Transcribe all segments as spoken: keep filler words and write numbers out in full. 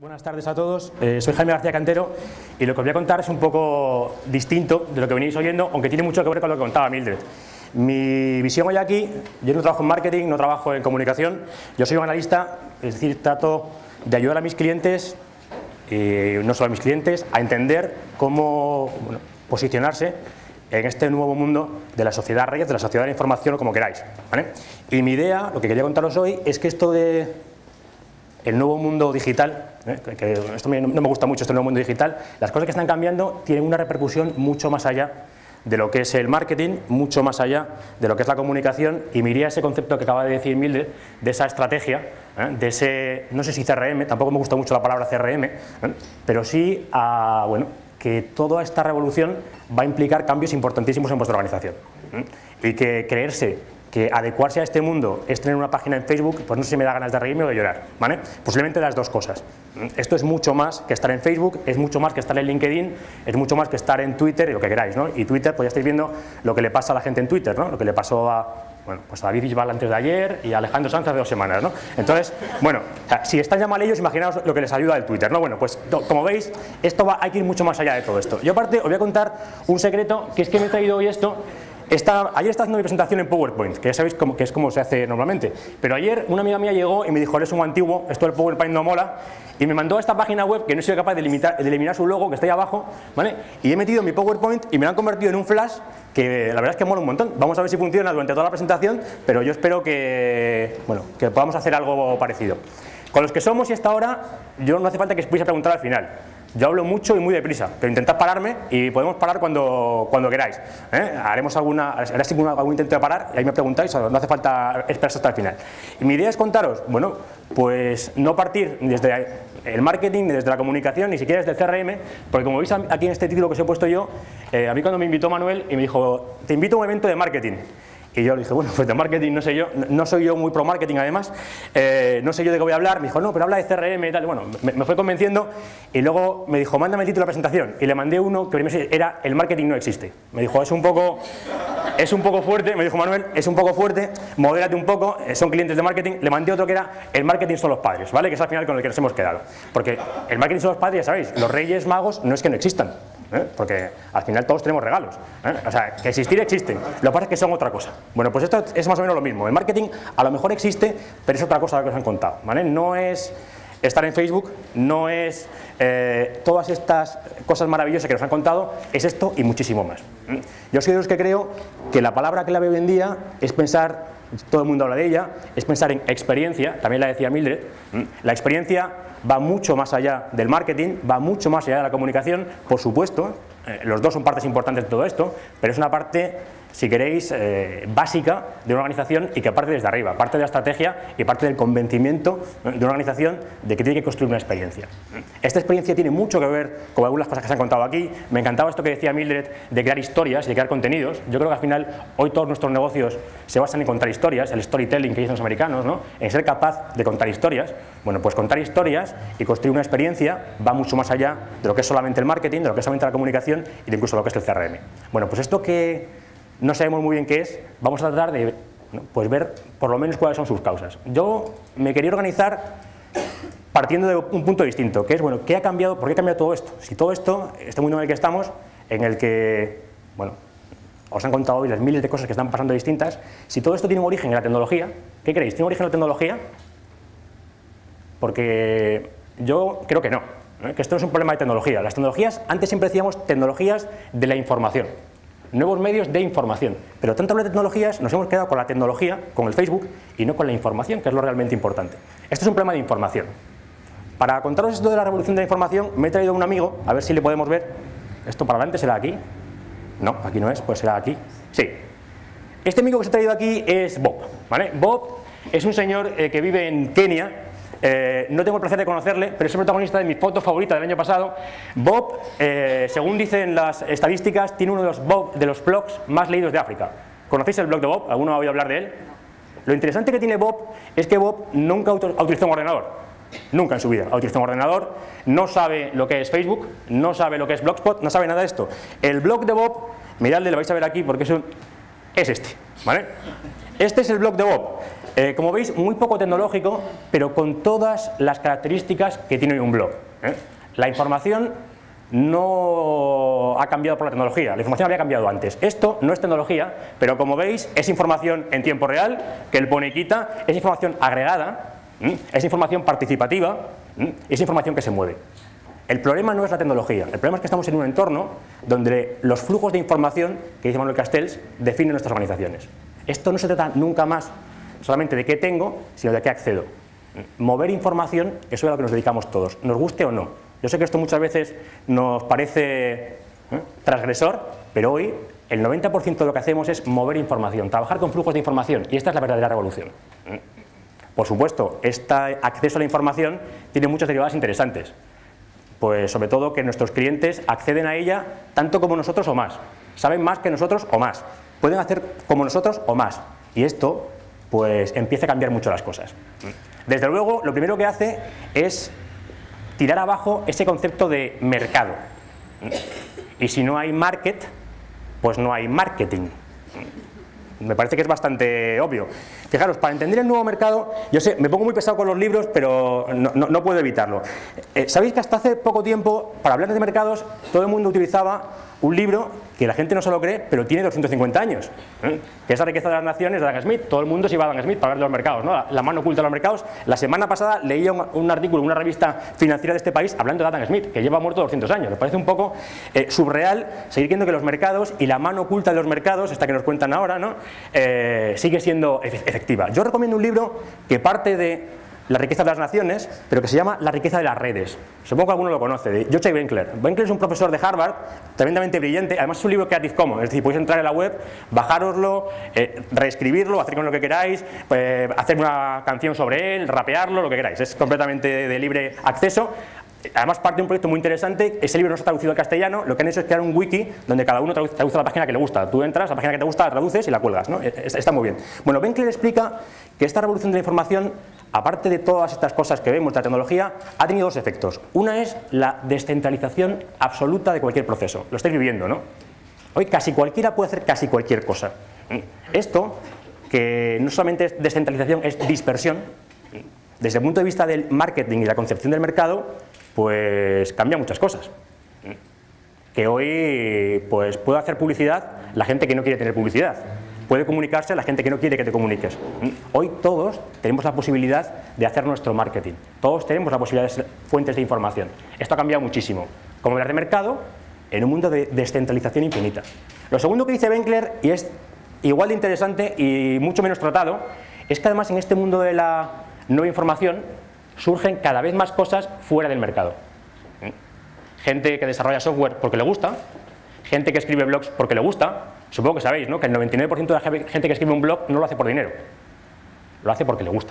Buenas tardes a todos, eh, soy Jaime García Cantero y lo que os voy a contar es un poco distinto de lo que venís oyendo, aunque tiene mucho que ver con lo que contaba Mildred. Mi visión hoy aquí, yo no trabajo en marketing, no trabajo en comunicación, yo soy un analista, es decir, trato de ayudar a mis clientes, y no solo a mis clientes, a entender cómo bueno, posicionarse en este nuevo mundo de la sociedad redes, de la sociedad de la información o como queráis, ¿vale? Y mi idea, lo que quería contaros hoy, es que esto de el nuevo mundo digital, ¿eh? que, que esto me, no me gusta mucho, este nuevo mundo digital, las cosas que están cambiando tienen una repercusión mucho más allá de lo que es el marketing, mucho más allá de lo que es la comunicación, y me iría a ese concepto que acaba de decir Mildred, de esa estrategia, ¿eh? de ese, no sé si C R M, tampoco me gusta mucho la palabra C R M, ¿eh? pero sí a, bueno, que toda esta revolución va a implicar cambios importantísimos en vuestra organización, ¿eh? y que creerse que adecuarse a este mundo es tener una página en Facebook, pues no sé si me da ganas de reírme o de llorar, ¿vale? Posiblemente las dos cosas. Esto es mucho más que estar en Facebook, es mucho más que estar en LinkedIn, es mucho más que estar en Twitter y lo que queráis, ¿no? Y Twitter, pues ya estáis viendo lo que le pasa a la gente en Twitter, ¿no? Lo que le pasó a, bueno, pues a David Bisbal antes de ayer y a Alejandro Sanz hace dos semanas, ¿no? Entonces, bueno, si están ya mal ellos, imaginaos lo que les ayuda el Twitter, ¿no? Bueno, pues como veis, esto va, hay que ir mucho más allá de todo esto. Yo aparte os voy a contar un secreto, que es que me he traído hoy esto. Está, ayer estaba haciendo mi presentación en PowerPoint, que ya sabéis cómo, que es como se hace normalmente, pero ayer una amiga mía llegó y me dijo, eres un antiguo, esto del PowerPoint no mola, y me mandó a esta página web que no soy capaz de, limitar, de eliminar su logo, que está ahí abajo, ¿vale? Y he metido mi PowerPoint y me lo han convertido en un flash, que la verdad es que mola un montón. Vamos a ver si funciona durante toda la presentación, pero yo espero que, bueno, que podamos hacer algo parecido. Con los que somos y hasta ahora, yo no hace falta que os podáis a preguntar al final. Yo hablo mucho y muy deprisa, pero intentad pararme y podemos parar cuando, cuando queráis, ¿eh? Haremos alguna, haré algún, algún intento de parar y ahí me preguntáis, no hace falta esperarse hasta el final. Y mi idea es contaros, bueno, pues no partir desde el marketing, desde la comunicación, ni siquiera desde el C R M, porque como veis aquí en este título que os he puesto yo, eh, a mí cuando me invitó Manuel y me dijo, te invito a un evento de marketing. Y yo le dije, bueno, pues de marketing no sé yo, no soy yo muy pro marketing además, eh, no sé yo de qué voy a hablar. Me dijo, no, pero habla de C R M y tal. Y bueno, me, me fue convenciendo y luego me dijo, mándame el título de la presentación. Y le mandé uno que primero era el marketing no existe. Me dijo, es un poco, es un poco fuerte, me dijo Manuel, es un poco fuerte, modérate un poco, son clientes de marketing. Le mandé otro que era el marketing son los padres, ¿vale? Que es al final con el que nos hemos quedado. Porque el marketing son los padres, ya sabéis, los reyes magos no es que no existan. ¿Eh? Porque al final todos tenemos regalos, ¿eh? O sea, que existir existen, lo que pasa es que son otra cosa. Bueno, pues esto es más o menos lo mismo. El marketing a lo mejor existe, pero es otra cosa de lo que os han contado, ¿vale? No es estar en Facebook, no es eh, todas estas cosas maravillosas que nos han contado, es esto y muchísimo más. ¿eh? Yo soy de los que creo que la palabra clave hoy en día es pensar, todo el mundo habla de ella, es pensar en experiencia, también la decía Mildred, ¿eh? La experiencia va mucho más allá del marketing, va mucho más allá de la comunicación, por supuesto, eh, los dos son partes importantes de todo esto, pero es una parte, si queréis, eh, básica de una organización y que parte desde arriba, parte de la estrategia y parte del convencimiento de una organización de que tiene que construir una experiencia. Esta experiencia tiene mucho que ver con algunas cosas que se han contado aquí. Me encantaba esto que decía Mildred de crear historias y de crear contenidos. Yo creo que al final hoy todos nuestros negocios se basan en contar historias, el storytelling que dicen los americanos, ¿no? En ser capaz de contar historias. Bueno, pues contar historias y construir una experiencia va mucho más allá de lo que es solamente el marketing, de lo que es solamente la comunicación y de incluso lo que es el C R M. Bueno, pues esto que no sabemos muy bien qué es, vamos a tratar de pues ver por lo menos cuáles son sus causas. Yo me quería organizar partiendo de un punto distinto, que es, bueno, ¿qué ha cambiado? ¿Por qué ha cambiado todo esto? Si todo esto, este mundo en el que estamos, en el que, bueno, os han contado hoy las miles de cosas que están pasando distintas, si todo esto tiene un origen en la tecnología, ¿qué creéis? ¿Tiene origen en la tecnología? Porque yo creo que no, ¿eh? Que esto no es un problema de tecnología. Las tecnologías, antes siempre decíamos tecnologías de la información, nuevos medios de información, pero tanto hablar de tecnologías nos hemos quedado con la tecnología, con el Facebook y no con la información, que es lo realmente importante. Esto es un problema de información. Para contaros esto de la revolución de la información me he traído a un amigo, a ver si le podemos ver. Esto para adelante será aquí, no, aquí no es, pues será aquí, sí. Este amigo que os he traído aquí es Bob, ¿vale? Bob es un señor eh, que vive en Kenia. Eh, no tengo el placer de conocerle, pero es el protagonista de mi foto favorita del año pasado. Bob, eh, según dicen las estadísticas, tiene uno de los, Bob, de los blogs más leídos de África. ¿Conocéis el blog de Bob? ¿Alguno ha oído hablar de él? Lo interesante que tiene Bob es que Bob nunca ha utilizado un ordenador. Nunca en su vida ha utilizado un ordenador, no sabe lo que es Facebook, no sabe lo que es Blogspot, no sabe nada de esto. El blog de Bob, miradle, lo vais a ver aquí porque es, un, es este, ¿vale? Este es el blog de Bob. Eh, como veis, muy poco tecnológico, pero con todas las características que tiene un blog. ¿eh? La información no ha cambiado por la tecnología, la información había cambiado antes. Esto no es tecnología, pero como veis, es información en tiempo real, que el pone y quita, es información agregada, ¿eh? es información participativa, ¿eh? es información que se mueve. El problema no es la tecnología, el problema es que estamos en un entorno donde los flujos de información, que dice Manuel Castells, definen nuestras organizaciones. Esto no se trata nunca más solamente de qué tengo, sino de qué accedo. Mover información, eso es a lo que nos dedicamos todos, nos guste o no. Yo sé que esto muchas veces nos parece ¿eh? transgresor, pero hoy el noventa por ciento de lo que hacemos es mover información, trabajar con flujos de información, y esta es la verdadera revolución. Por supuesto, este acceso a la información tiene muchas derivadas interesantes. Pues sobre todo que nuestros clientes acceden a ella tanto como nosotros o más, saben más que nosotros o más, pueden hacer como nosotros o más, y esto pues empieza a cambiar mucho las cosas. Desde luego, lo primero que hace es tirar abajo ese concepto de mercado, y si no hay market, pues no hay marketing. Me parece que es bastante obvio. Fijaros, para entender el nuevo mercado, yo sé, me pongo muy pesado con los libros, pero no, no, no puedo evitarlo. Eh, Sabéis que hasta hace poco tiempo, para hablar de mercados, todo el mundo utilizaba un libro que la gente no se lo cree, pero tiene doscientos cincuenta años, ¿eh? que es La riqueza de las naciones de Adam Smith. Todo el mundo se iba a Adam Smith para hablar de los mercados, ¿no? la, la mano oculta de los mercados. La semana pasada leía un, un artículo en una revista financiera de este país hablando de Adam Smith, que lleva muerto doscientos años. Me parece un poco eh, surreal seguir viendo que los mercados y la mano oculta de los mercados, esta que nos cuentan ahora, ¿no? eh, sigue siendo efectiva. Yo recomiendo un libro que parte de La riqueza de las naciones, pero que se llama La riqueza de las redes. Supongo que alguno lo conoce, de Joachim Benkler. Benkler es un profesor de Harvard, tremendamente brillante, además es un libro Creative Commons, es decir, podéis entrar en la web, bajároslo, eh, reescribirlo, hacer con lo que queráis, eh, hacer una canción sobre él, rapearlo, lo que queráis, es completamente de, de libre acceso. Además parte de un proyecto muy interesante, ese libro no está traducido al castellano, lo que han hecho es crear un wiki donde cada uno traduce, traduce la página que le gusta. Tú entras, la página que te gusta la traduces y la cuelgas, ¿no? Está muy bien. Bueno, Benkler explica que esta revolución de la información, aparte de todas estas cosas que vemos de la tecnología, ha tenido dos efectos. Una es la descentralización absoluta de cualquier proceso. Lo estáis viviendo, ¿no? Hoy casi cualquiera puede hacer casi cualquier cosa. Esto, que no solamente es descentralización, es dispersión, desde el punto de vista del marketing y la concepción del mercado, pues cambia muchas cosas. Que hoy pues puede hacer publicidad la gente que no quiere tener publicidad. Puede comunicarse la gente que no quiere que te comuniques. Hoy todos tenemos la posibilidad de hacer nuestro marketing. Todos tenemos la posibilidad de ser fuentes de información. Esto ha cambiado muchísimo. Como hablar de mercado en un mundo de descentralización infinita. Lo segundo que dice Benkler, y es igual de interesante y mucho menos tratado, es que además en este mundo de la nueva información surgen cada vez más cosas fuera del mercado. Gente que desarrolla software porque le gusta, gente que escribe blogs porque le gusta. Supongo que sabéis, ¿no?, que el noventa y nueve por ciento de la gente que escribe un blog no lo hace por dinero, lo hace porque le gusta.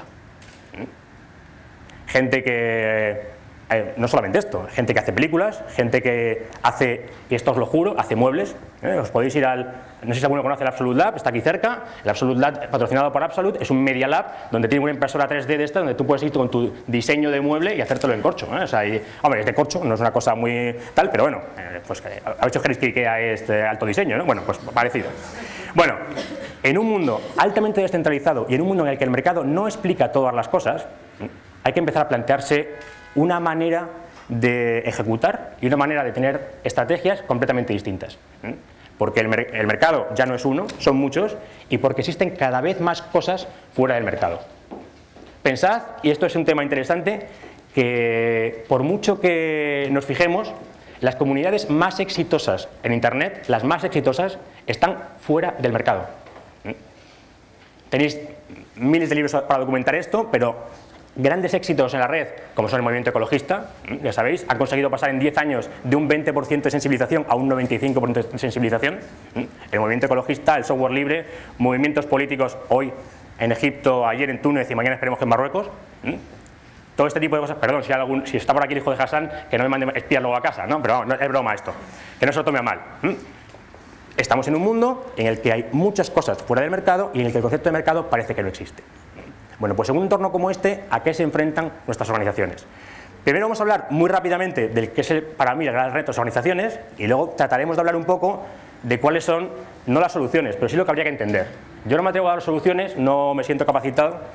Gente que, eh, no solamente esto, gente que hace películas, gente que hace, y esto os lo juro, hace muebles. ¿eh? Os podéis ir al, no sé si alguno conoce el Absolute Lab, está aquí cerca. El Absolute Lab, patrocinado por Absolute, es un Media Lab donde tiene una impresora tres D de esta, donde tú puedes ir con tu diseño de mueble y hacértelo en corcho. ¿eh? O sea, y, hombre, es de corcho, no es una cosa muy tal, pero bueno, eh, pues a veces creéis que IKEA es de alto diseño, ¿no? Bueno, pues parecido. Bueno, en un mundo altamente descentralizado y en un mundo en el que el mercado no explica todas las cosas, hay que empezar a plantearse una manera de ejecutar y una manera de tener estrategias completamente distintas. Porque el, mer el mercado ya no es uno, son muchos, y porque existen cada vez más cosas fuera del mercado. Pensad, y esto es un tema interesante, que por mucho que nos fijemos, las comunidades más exitosas en Internet, las más exitosas, están fuera del mercado. Tenéis miles de libros para documentar esto, pero grandes éxitos en la red, como son el movimiento ecologista, ya sabéis, han conseguido pasar en diez años de un veinte por ciento de sensibilización a un noventa y cinco por ciento de sensibilización. El movimiento ecologista, el software libre, movimientos políticos hoy en Egipto, ayer en Túnez y mañana esperemos que en Marruecos. Todo este tipo de cosas, perdón, si, hay algún, si está por aquí el hijo de Hassan, que no me mande espías luego a casa, ¿no? Pero no, es broma esto, que no se lo tome a mal. Estamos en un mundo en el que hay muchas cosas fuera del mercado y en el que el concepto de mercado parece que no existe. Bueno, pues en un entorno como este, ¿a qué se enfrentan nuestras organizaciones? Primero vamos a hablar muy rápidamente del que es el, para mí el gran reto de las organizaciones, y luego trataremos de hablar un poco de cuáles son, no las soluciones, pero sí lo que habría que entender. Yo no me atrevo a dar soluciones, no me siento capacitado,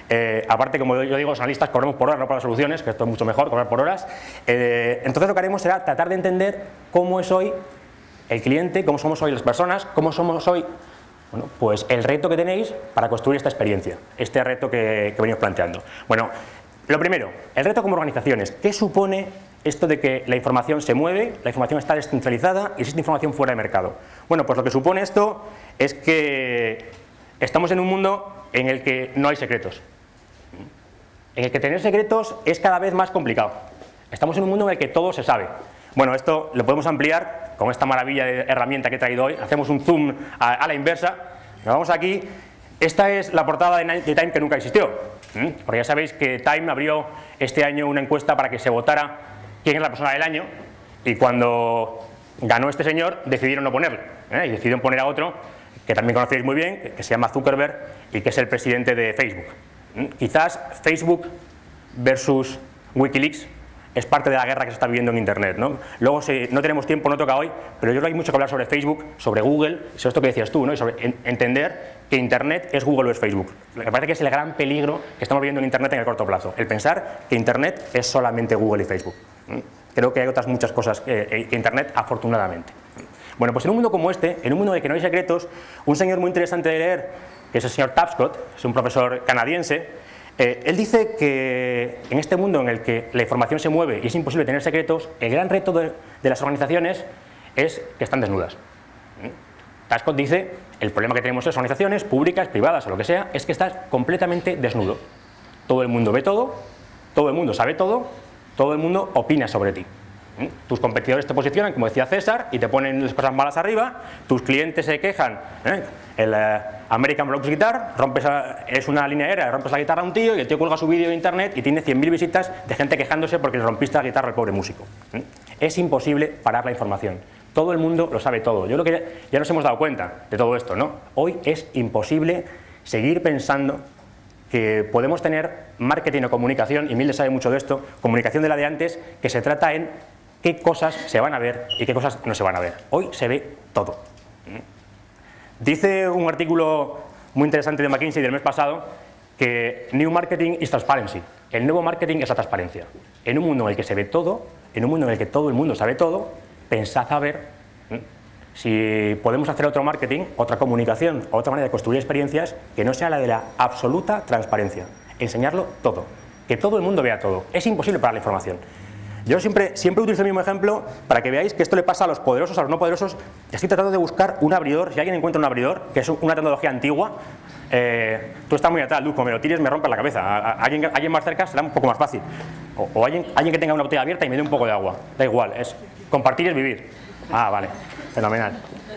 Eh, aparte, como yo digo, los analistas cobramos por horas, no por las soluciones, que esto es mucho mejor, cobrar por horas. Eh, entonces lo que haremos será tratar de entender cómo es hoy el cliente, cómo somos hoy las personas, cómo somos hoy, bueno, pues el reto que tenéis para construir esta experiencia, este reto que, que venimos planteando. Bueno, lo primero, el reto como organizaciones. ¿Qué supone esto de que la información se mueve, la información está descentralizada y existe información fuera de mercado? Bueno, pues lo que supone esto es que estamos en un mundo en el que no hay secretos, en el que tener secretos es cada vez más complicado. Estamos en un mundo en el que todo se sabe. Bueno, esto lo podemos ampliar con esta maravilla de herramienta que he traído hoy. Hacemos un zoom a, a la inversa. Nos vamos aquí. Esta es la portada de, de Time que nunca existió. ¿Mm? Porque ya sabéis que Time abrió este año una encuesta para que se votara quién es la persona del año, y cuando ganó este señor decidieron no ponerle, ¿eh? y decidieron poner a otro que también conocéis muy bien, que se llama Zuckerberg y que es el presidente de Facebook. ¿Mm? Quizás Facebook versus Wikileaks es parte de la guerra que se está viviendo en Internet, ¿no? Luego, si no tenemos tiempo, no toca hoy, pero yo creo que hay mucho que hablar sobre Facebook, sobre Google, sobre esto que decías tú, ¿no? Y sobre en, entender que Internet es Google o es Facebook. Me parece que es el gran peligro que estamos viendo en Internet en el corto plazo, el pensar que Internet es solamente Google y Facebook. Creo que hay otras muchas cosas que, que Internet, afortunadamente. Bueno, pues en un mundo como este, en un mundo en el que no hay secretos, un señor muy interesante de leer, que es el señor Tapscott, es un profesor canadiense. Eh, él dice que en este mundo en el que la información se mueve y es imposible tener secretos, el gran reto de, de las organizaciones es que están desnudas. Tapscott dice, el problema que tenemos en las organizaciones, públicas, privadas o lo que sea, es que estás completamente desnudo. Todo el mundo ve todo, todo el mundo sabe todo, todo el mundo opina sobre ti. Tus competidores te posicionan, como decía César, y te ponen las cosas malas arriba, tus clientes se quejan, ¿eh? el uh, American Blocks Guitar, rompes a, es una línea aérea, rompes la guitarra a un tío y el tío cuelga su vídeo en internet y tiene cien mil visitas de gente quejándose porque le rompiste la guitarra al pobre músico. ¿eh? Es imposible parar la información, todo el mundo lo sabe todo. Yo creo que ya, ya nos hemos dado cuenta de todo esto, ¿no? Hoy es imposible seguir pensando que podemos tener marketing o comunicación, y Milde sabe mucho de esto, comunicación de la de antes, que se trata en qué cosas se van a ver y qué cosas no se van a ver. Hoy se ve todo. Dice un artículo muy interesante de McKinsey del mes pasado que New Marketing is Transparency. El nuevo marketing es la transparencia. En un mundo en el que se ve todo, en un mundo en el que todo el mundo sabe todo, pensad a ver si podemos hacer otro marketing, otra comunicación, otra manera de construir experiencias que no sea la de la absoluta transparencia. Enseñarlo todo. Que todo el mundo vea todo. Es imposible parar la información. Yo siempre, siempre utilizo el mismo ejemplo para que veáis que esto le pasa a los poderosos, a los no poderosos. Estoy tratando de buscar un abridor, si alguien encuentra un abridor, que es una tecnología antigua, eh, tú estás muy atrás, Luz, como me lo tires me rompes la cabeza. A, a, alguien, alguien más cerca será un poco más fácil. O, o alguien, alguien que tenga una botella abierta y me dé un poco de agua. Da igual, es compartir es vivir. Ah, vale, fenomenal.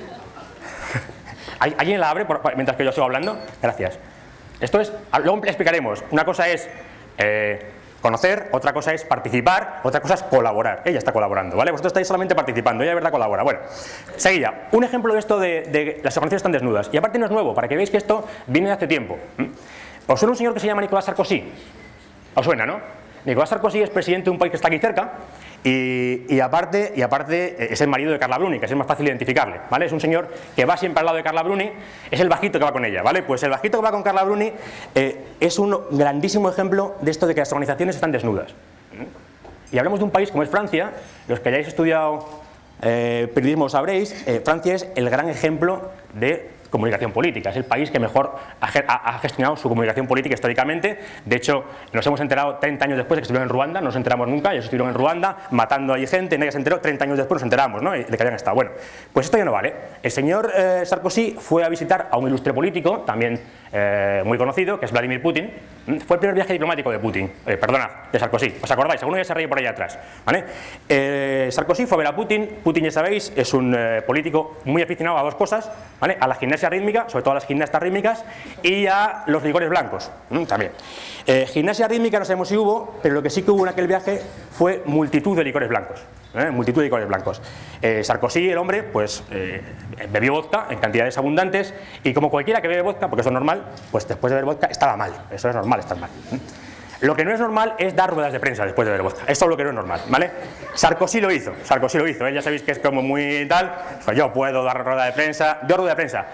¿Alguien la abre por, mientras que yo sigo hablando? Gracias. Esto es, luego le explicaremos. Una cosa es Eh, conocer, otra cosa es participar, otra cosa es colaborar. Ella está colaborando, ¿vale? Vosotros estáis solamente participando, ella de verdad colabora. Bueno, seguida, un ejemplo de esto de, de las organizaciones están desnudas. Y aparte no es nuevo, para que veáis que esto viene de hace tiempo. ¿Os suena un señor que se llama Nicolas Sarkozy? ¿Os suena, no? Nicolas Sarkozy es presidente de un país que está aquí cerca y, y, aparte, y aparte es el marido de Carla Bruni, que es más fácil identificarle, ¿vale? Es un señor que va siempre al lado de Carla Bruni, es el bajito que va con ella, ¿vale? Pues el bajito que va con Carla Bruni eh, es un grandísimo ejemplo de esto de que las organizaciones están desnudas. Y hablamos de un país como es Francia, los que hayáis estudiado eh, periodismo sabréis, eh, Francia es el gran ejemplo de comunicación política, es el país que mejor ha gestionado su comunicación política históricamente. De hecho, nos hemos enterado treinta años después de que estuvieron en Ruanda, no nos enteramos nunca, ellos estuvieron en Ruanda matando ahí gente, nadie se enteró, treinta años después nos enteramos, ¿no?, de que habían estado. Bueno, pues esto ya no vale. El señor eh, Sarkozy fue a visitar a un ilustre político, también eh, muy conocido, que es Vladimir Putin. Fue el primer viaje diplomático de Putin, eh, perdona, de Sarkozy, ¿os acordáis? Alguno ya se reía por allá atrás, ¿vale? Eh, Sarkozy fue a ver a Putin. Putin, ya sabéis, es un eh, político muy aficionado a dos cosas, ¿vale? A la gimnasia rítmica, sobre todo a las gimnastas rítmicas, y a los licores blancos, ¿m? También. Eh, gimnasia rítmica no sabemos si hubo, pero lo que sí que hubo en aquel viaje fue multitud de licores blancos, ¿eh? multitud de licores blancos. Eh, Sarkozy, el hombre, pues eh, bebió vodka en cantidades abundantes, y como cualquiera que bebe vodka, porque eso es normal, pues después de beber vodka estaba mal, eso es normal, estar mal. ¿eh? Lo que no es normal es dar ruedas de prensa después de beber vodka. Esto es lo que no es normal, ¿vale? Sarkozy lo hizo, Sarkozy lo hizo, ¿eh? Ya sabéis que es como muy tal, pues yo puedo dar rueda de prensa, yo rueda de prensa.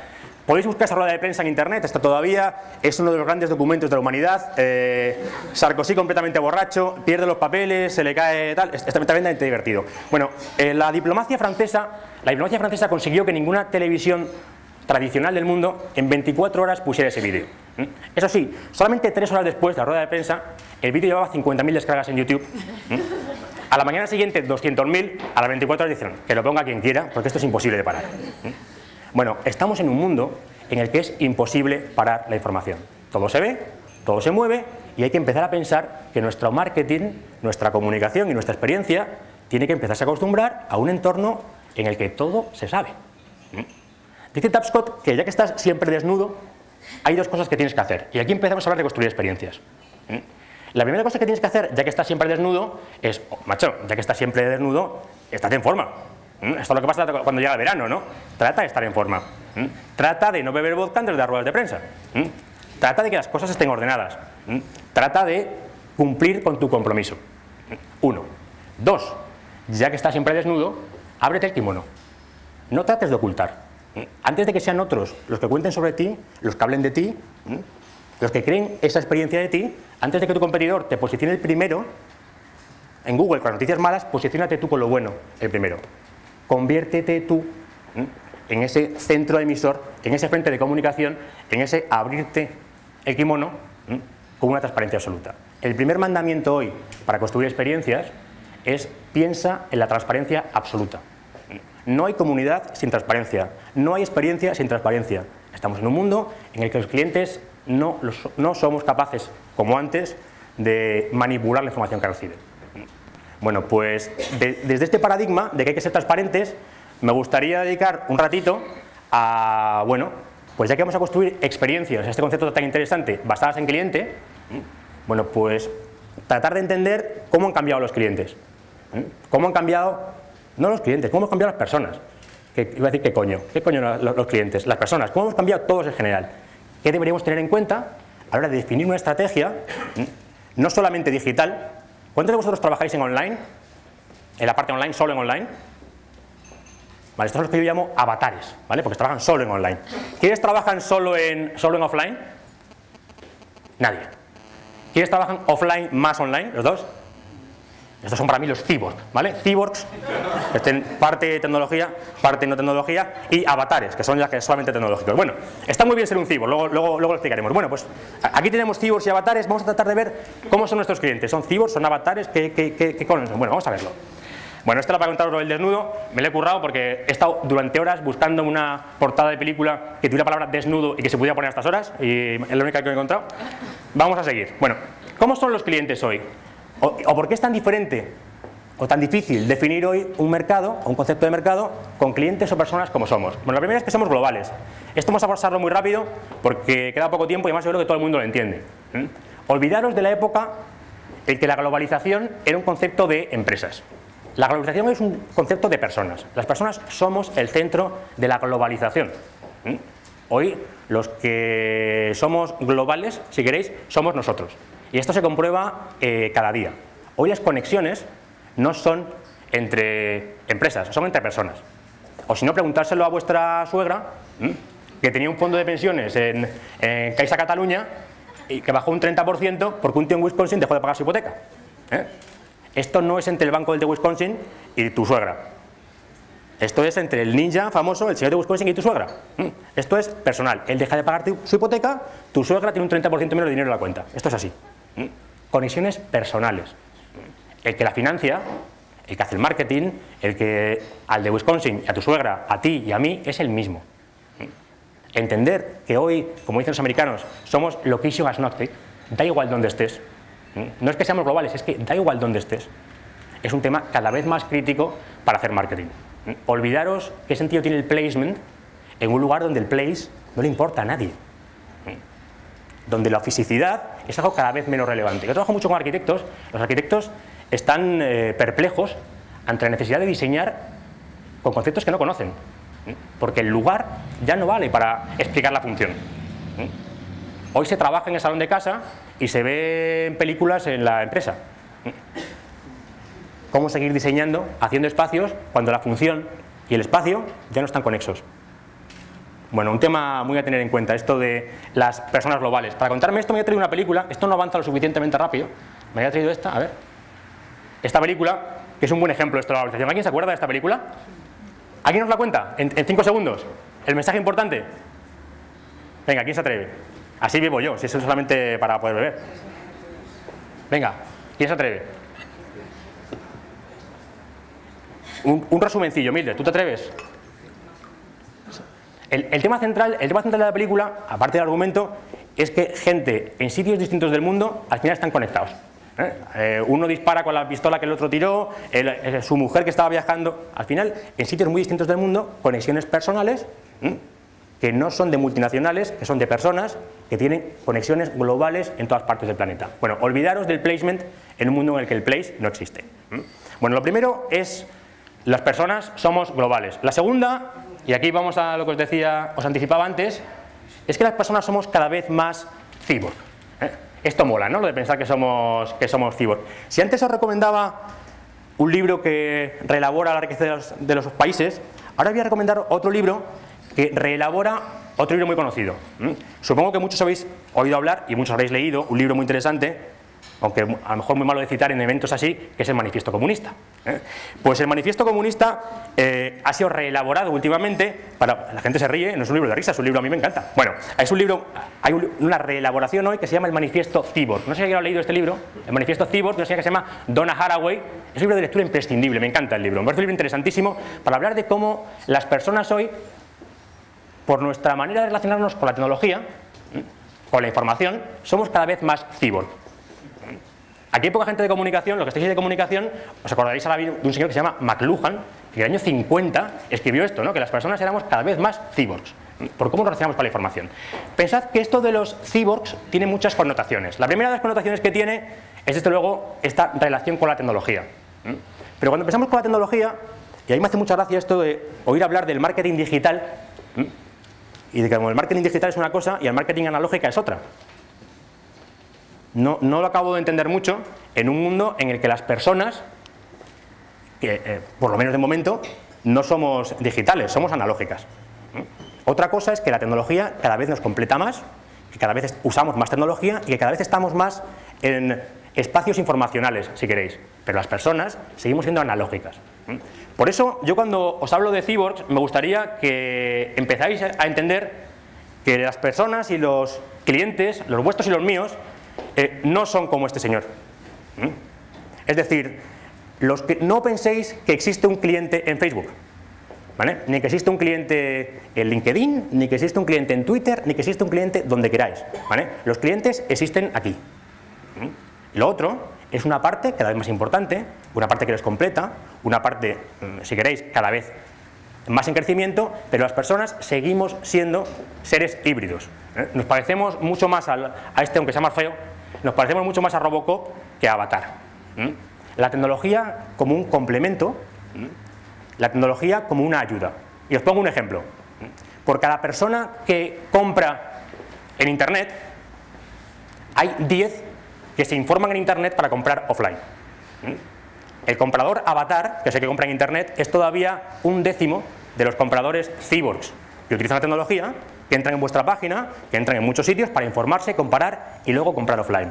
Podéis buscar esa rueda de prensa en internet, está todavía, es uno de los grandes documentos de la humanidad. eh, Sarkozy completamente borracho, pierde los papeles, se le cae tal, es, es tremendamente divertido. Bueno, eh, la diplomacia francesa, la diplomacia francesa consiguió que ninguna televisión tradicional del mundo en veinticuatro horas pusiera ese vídeo. ¿Mm? Eso sí, solamente tres horas después de la rueda de prensa, el vídeo llevaba cincuenta mil descargas en YouTube. ¿Mm? A la mañana siguiente, doscientos mil, a las veinticuatro horas dijeron que lo ponga quien quiera, porque esto es imposible de parar. ¿Mm? Bueno, estamos en un mundo en el que es imposible parar la información. Todo se ve, todo se mueve y hay que empezar a pensar que nuestro marketing, nuestra comunicación y nuestra experiencia tiene que empezarse a acostumbrar a un entorno en el que todo se sabe. ¿Mm? Dice Tapscott que ya que estás siempre desnudo, hay dos cosas que tienes que hacer. Y aquí empezamos a hablar de construir experiencias. ¿Mm? La primera cosa que tienes que hacer, ya que estás siempre desnudo, es, oh, macho, ya que estás siempre desnudo, estate en forma. ¿Mm? Esto es lo que pasa cuando llega el verano, ¿no? Trata de estar en forma. ¿Mm? Trata de no beber vodka antes de dar ruedas de prensa. ¿Mm? Trata de que las cosas estén ordenadas. ¿Mm? Trata de cumplir con tu compromiso. ¿Mm? Uno. Dos. Ya que estás siempre desnudo, ábrete el kimono. No trates de ocultar. ¿Mm? Antes de que sean otros los que cuenten sobre ti, los que hablen de ti, ¿Mm? los que creen esa experiencia de ti, antes de que tu competidor te posicione el primero, en Google con las noticias malas, posiciónate tú con lo bueno, el primero. Conviértete tú ¿eh? en ese centro emisor, en ese frente de comunicación, en ese abrirte el kimono ¿eh? con una transparencia absoluta. El primer mandamiento hoy para construir experiencias es piensa en la transparencia absoluta. No hay comunidad sin transparencia, no hay experiencia sin transparencia. Estamos en un mundo en el que los clientes no, los, no somos capaces, como antes, de manipular la información que reciben. Bueno, pues de, desde este paradigma de que hay que ser transparentes, me gustaría dedicar un ratito a, bueno, pues ya que vamos a construir experiencias, este concepto tan interesante, basadas en cliente, bueno, pues tratar de entender cómo han cambiado los clientes. Cómo han cambiado, no los clientes, cómo han cambiado las personas. Que, iba a decir, ¿qué coño? ¿Qué coño los, los clientes? Las personas. ¿Cómo hemos cambiado todos en general? ¿Qué deberíamos tener en cuenta a la hora de definir una estrategia, no solamente digital? ¿Cuántos de vosotros trabajáis en online? En la parte online, solo en online. Vale, estos son los que yo llamo avatares, ¿vale? Porque trabajan solo en online. ¿Quiénes trabajan solo en, solo en offline? Nadie. ¿Quiénes trabajan offline más online? ¿Los dos? Estos son para mí los cyborgs, ¿vale? Cyborgs, que estén parte de tecnología, parte no tecnología, y avatares, que son ya que solamente tecnológicos. Bueno, está muy bien ser un cyborg, luego, luego, luego lo explicaremos. Bueno, pues aquí tenemos cyborgs y avatares, vamos a tratar de ver cómo son nuestros clientes. ¿Son cyborgs, son avatares? ¿Qué, qué, qué, qué conocen? Bueno, vamos a verlo. Bueno, esto era para contaros el desnudo, me lo he currado porque he estado durante horas buscando una portada de película que tuviera la palabra desnudo y que se pudiera poner a estas horas, y es la única que he encontrado. Vamos a seguir. Bueno, ¿cómo son los clientes hoy? O, o por qué es tan diferente o tan difícil definir hoy un mercado, o un concepto de mercado, con clientes o personas como somos. Bueno, la primera es que somos globales. Esto vamos a pasarlo muy rápido porque queda poco tiempo y además yo creo que todo el mundo lo entiende. ¿Mm? Olvidaros de la época en que la globalización era un concepto de empresas. La globalización es un concepto de personas. Las personas somos el centro de la globalización. ¿Mm? Hoy los que somos globales, si queréis, somos nosotros. Y esto se comprueba eh, cada día. Hoy las conexiones no son entre empresas, son entre personas. O si no, preguntárselo a vuestra suegra, ¿m? que tenía un fondo de pensiones en, en Caixa Cataluña y que bajó un treinta por ciento porque un tío en Wisconsin dejó de pagar su hipoteca. ¿Eh? Esto no es entre el banco del de Wisconsin y tu suegra. Esto es entre el ninja famoso, el señor de Wisconsin y tu suegra. ¿Mm? Esto es personal. Él deja de pagar su hipoteca, tu suegra tiene un treinta por ciento menos de dinero en la cuenta. Esto es así. ¿Mm? Conexiones personales. El que la financia, el que hace el marketing, el que al de Wisconsin y a tu suegra, a ti y a mí, es el mismo. ¿Mm? Entender que hoy, como dicen los americanos, somos location agnostic, da igual donde estés. ¿Mm? No es que seamos globales, es que da igual donde estés. Es un tema cada vez más crítico para hacer marketing. ¿Mm? Olvidaros qué sentido tiene el placement en un lugar donde el place no le importa a nadie. ¿Mm? Donde la fisicidad es algo cada vez menos relevante. Yo trabajo mucho con arquitectos. Los arquitectos están eh, perplejos ante la necesidad de diseñar con conceptos que no conocen. ¿Mm? Porque el lugar ya no vale para explicar la función. ¿Mm? Hoy se trabaja en el salón de casa y se ven películas en la empresa. ¿Mm? ¿Cómo seguir diseñando, haciendo espacios, cuando la función y el espacio ya no están conexos? Bueno, un tema muy a tener en cuenta, esto de las personas globales. Para contarme esto me había traído una película, esto no avanza lo suficientemente rápido, me había traído esta, a ver. Esta película, que es un buen ejemplo de esto de la globalización. ¿Alguien se acuerda de esta película? ¿Alguien nos la cuenta? En, en cinco segundos. ¿El mensaje importante? Venga, ¿quién se atreve? Así vivo yo, si eso es solamente para poder beber. Venga, ¿quién se atreve? Un, un resumencillo, Mildred, ¿tú te atreves? El, el, tema central, el tema central de la película, aparte del argumento, es que gente en sitios distintos del mundo al final están conectados. ¿eh? Eh, uno dispara con la pistola que el otro tiró, el, el, su mujer que estaba viajando. Al final, en sitios muy distintos del mundo, conexiones personales ¿eh? que no son de multinacionales, que son de personas que tienen conexiones globales en todas partes del planeta. Bueno, olvidaros del placement en un mundo en el que el place no existe. ¿eh? Bueno, lo primero es, las personas somos globales. La segunda, y aquí vamos a lo que os decía, os anticipaba antes, es que las personas somos cada vez más cyborg. ¿eh? Esto mola, ¿no? Lo de pensar que somos, que somos cyborg. Si antes os recomendaba un libro que reelabora la riqueza de los, de los países, ahora voy a recomendar otro libro que reelabora otro libro muy conocido. ¿eh? Supongo que muchos habéis oído hablar y muchos habréis leído un libro muy interesante, aunque a lo mejor muy malo de citar en eventos así, que es el Manifiesto Comunista. ¿eh? Pues el Manifiesto Comunista eh, ha sido reelaborado últimamente, para, la gente se ríe, no es un libro de risa, es un libro, a mí me encanta. Bueno, es un libro, hay un, una reelaboración hoy que se llama el Manifiesto Cyborg. No sé si alguien ha leído este libro, el Manifiesto Cyborg, de una señora que se llama Donna Haraway. Es un libro de lectura imprescindible, me encanta el libro, me parece un libro interesantísimo para hablar de cómo las personas hoy, por nuestra manera de relacionarnos con la tecnología, con la información, somos cada vez más cyborg. Aquí hay poca gente de comunicación, lo que estáis de comunicación, os acordaréis a la vida de un señor que se llama McLuhan, que en el año cincuenta escribió esto, ¿no? Que las personas éramos cada vez más cyborgs, por cómo nos relacionamos con la información. Pensad que esto de los cyborgs tiene muchas connotaciones. La primera de las connotaciones que tiene es, desde luego, esta relación con la tecnología. Pero cuando pensamos con la tecnología, y a mí me hace mucha gracia esto de oír hablar del marketing digital, y de que como el marketing digital es una cosa y el marketing analógica es otra. No, no lo acabo de entender mucho en un mundo en el que las personas, que, eh, por lo menos de momento, no somos digitales, somos analógicas. ¿eh? Otra cosa es que la tecnología cada vez nos completa más, que cada vez usamos más tecnología y que cada vez estamos más en espacios informacionales, si queréis. Pero las personas seguimos siendo analógicas. ¿eh? Por eso, yo cuando os hablo de cyborgs, me gustaría que empezáis a entender que las personas y los clientes, los vuestros y los míos, Eh, no son como este señor. ¿Mm? Es decir, los que, no penséis que existe un cliente en Facebook, ¿vale? Ni que existe un cliente en LinkedIn, ni que existe un cliente en Twitter, ni que existe un cliente donde queráis, ¿vale? Los clientes existen aquí. ¿Mm? Lo otro es una parte cada vez más importante, una parte que les completa, una parte, si queréis, cada vez más en crecimiento, pero las personas seguimos siendo seres híbridos. ¿eh? Nos parecemos mucho más al, a este, aunque sea más feo, nos parecemos mucho más a Robocop que a Avatar. ¿eh? La tecnología como un complemento, ¿eh? la tecnología como una ayuda. Y os pongo un ejemplo. ¿eh? Por cada persona que compra en Internet, hay diez que se informan en Internet para comprar offline. ¿eh? El comprador Avatar, que es el que compra en Internet, es todavía un décimo de los compradores cyborgs que utilizan la tecnología, que entran en vuestra página, que entran en muchos sitios para informarse, comparar y luego comprar offline.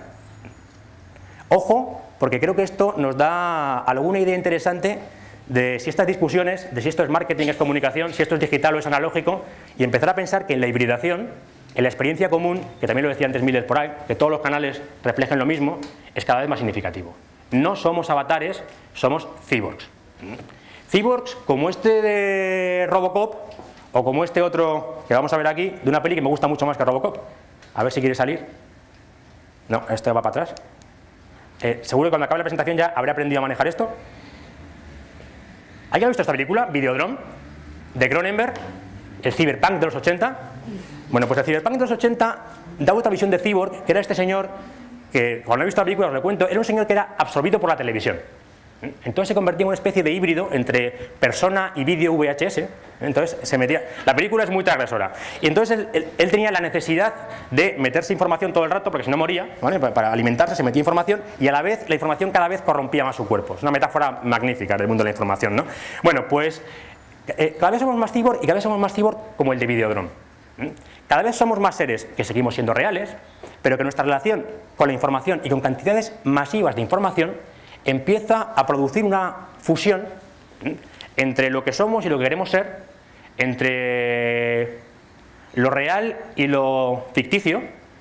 Ojo, porque creo que esto nos da alguna idea interesante de si estas discusiones, de si esto es marketing, es comunicación, si esto es digital o es analógico, y empezar a pensar que en la hibridación, en la experiencia común, que también lo decía antes Mildred por ahí, que todos los canales reflejen lo mismo, es cada vez más significativo. No somos avatares, somos cyborgs. Cyborgs como este de Robocop, o como este otro que vamos a ver aquí, de una peli que me gusta mucho más que Robocop. A ver si quiere salir. No, este va para atrás. Eh, seguro que cuando acabe la presentación ya habré aprendido a manejar esto. ¿Alguien ha visto esta película, Videodrome, de Cronenberg? El Cyberpunk de los ochenta. Bueno, pues el Cyberpunk de los ochenta da otra visión de cyborg, que era este señor que, cuando he visto la película os lo cuento, era un señor que era absorbido por la televisión. Entonces se convertía en una especie de híbrido entre persona y vídeo V H S. Entonces se metía. La película es muy transgresora. Y entonces él, él, él tenía la necesidad de meterse información todo el rato, porque si no moría, ¿vale? Para, para alimentarse se metía información y a la vez la información cada vez corrompía más su cuerpo. Es una metáfora magnífica del mundo de la información, ¿no? Bueno, pues eh, cada vez somos más cyborg y cada vez somos más cyborg como el de Videodrome. Cada vez somos más seres que seguimos siendo reales, pero que nuestra relación con la información y con cantidades masivas de información empieza a producir una fusión entre lo que somos y lo que queremos ser, entre lo real y lo ficticio,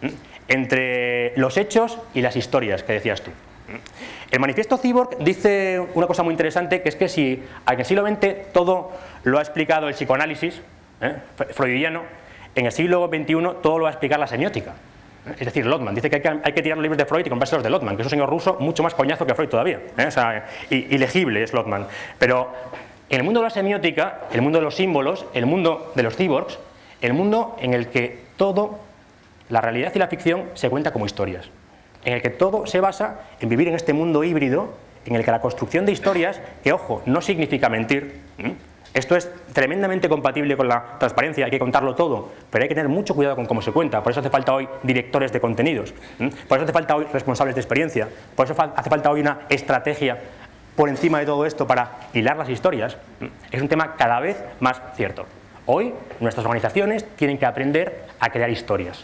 entre los hechos y las historias que decías tú. El manifiesto Cyborg dice una cosa muy interesante, que es que si en el siglo veinte todo lo ha explicado el psicoanálisis ¿eh? freudiano, en el siglo veintiuno todo lo va a explicar la semiótica. Es decir, Lotman dice que hay, que hay que tirar los libros de Freud y comprarse los de Lotman, que es un señor ruso mucho más coñazo que Freud todavía, ¿eh? O sea, ilegible es Lotman. Pero en el mundo de la semiótica, el mundo de los símbolos, el mundo de los cyborgs, el mundo en el que todo, la realidad y la ficción, se cuenta como historias, en el que todo se basa en vivir en este mundo híbrido, en el que la construcción de historias, que ojo, no significa mentir, ¿eh? Esto es tremendamente compatible con la transparencia, hay que contarlo todo, pero hay que tener mucho cuidado con cómo se cuenta, por eso hace falta hoy directores de contenidos, ¿eh? Por eso hace falta hoy responsables de experiencia, por eso hace falta hoy una estrategia por encima de todo esto para hilar las historias. ¿eh? Es un tema cada vez más cierto. Hoy nuestras organizaciones tienen que aprender a crear historias.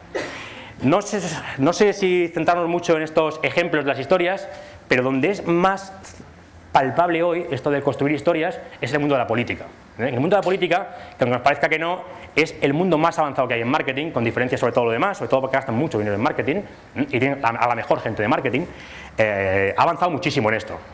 No sé, no sé si centrarnos mucho en estos ejemplos de las historias, pero donde es más palpable hoy esto de construir historias es el mundo de la política. En el mundo de la política, que aunque nos parezca que no, es el mundo más avanzado que hay en marketing, con diferencia sobre todo lo demás, sobre todo porque gastan mucho dinero en marketing y tienen a la mejor gente de marketing, eh, ha avanzado muchísimo en esto.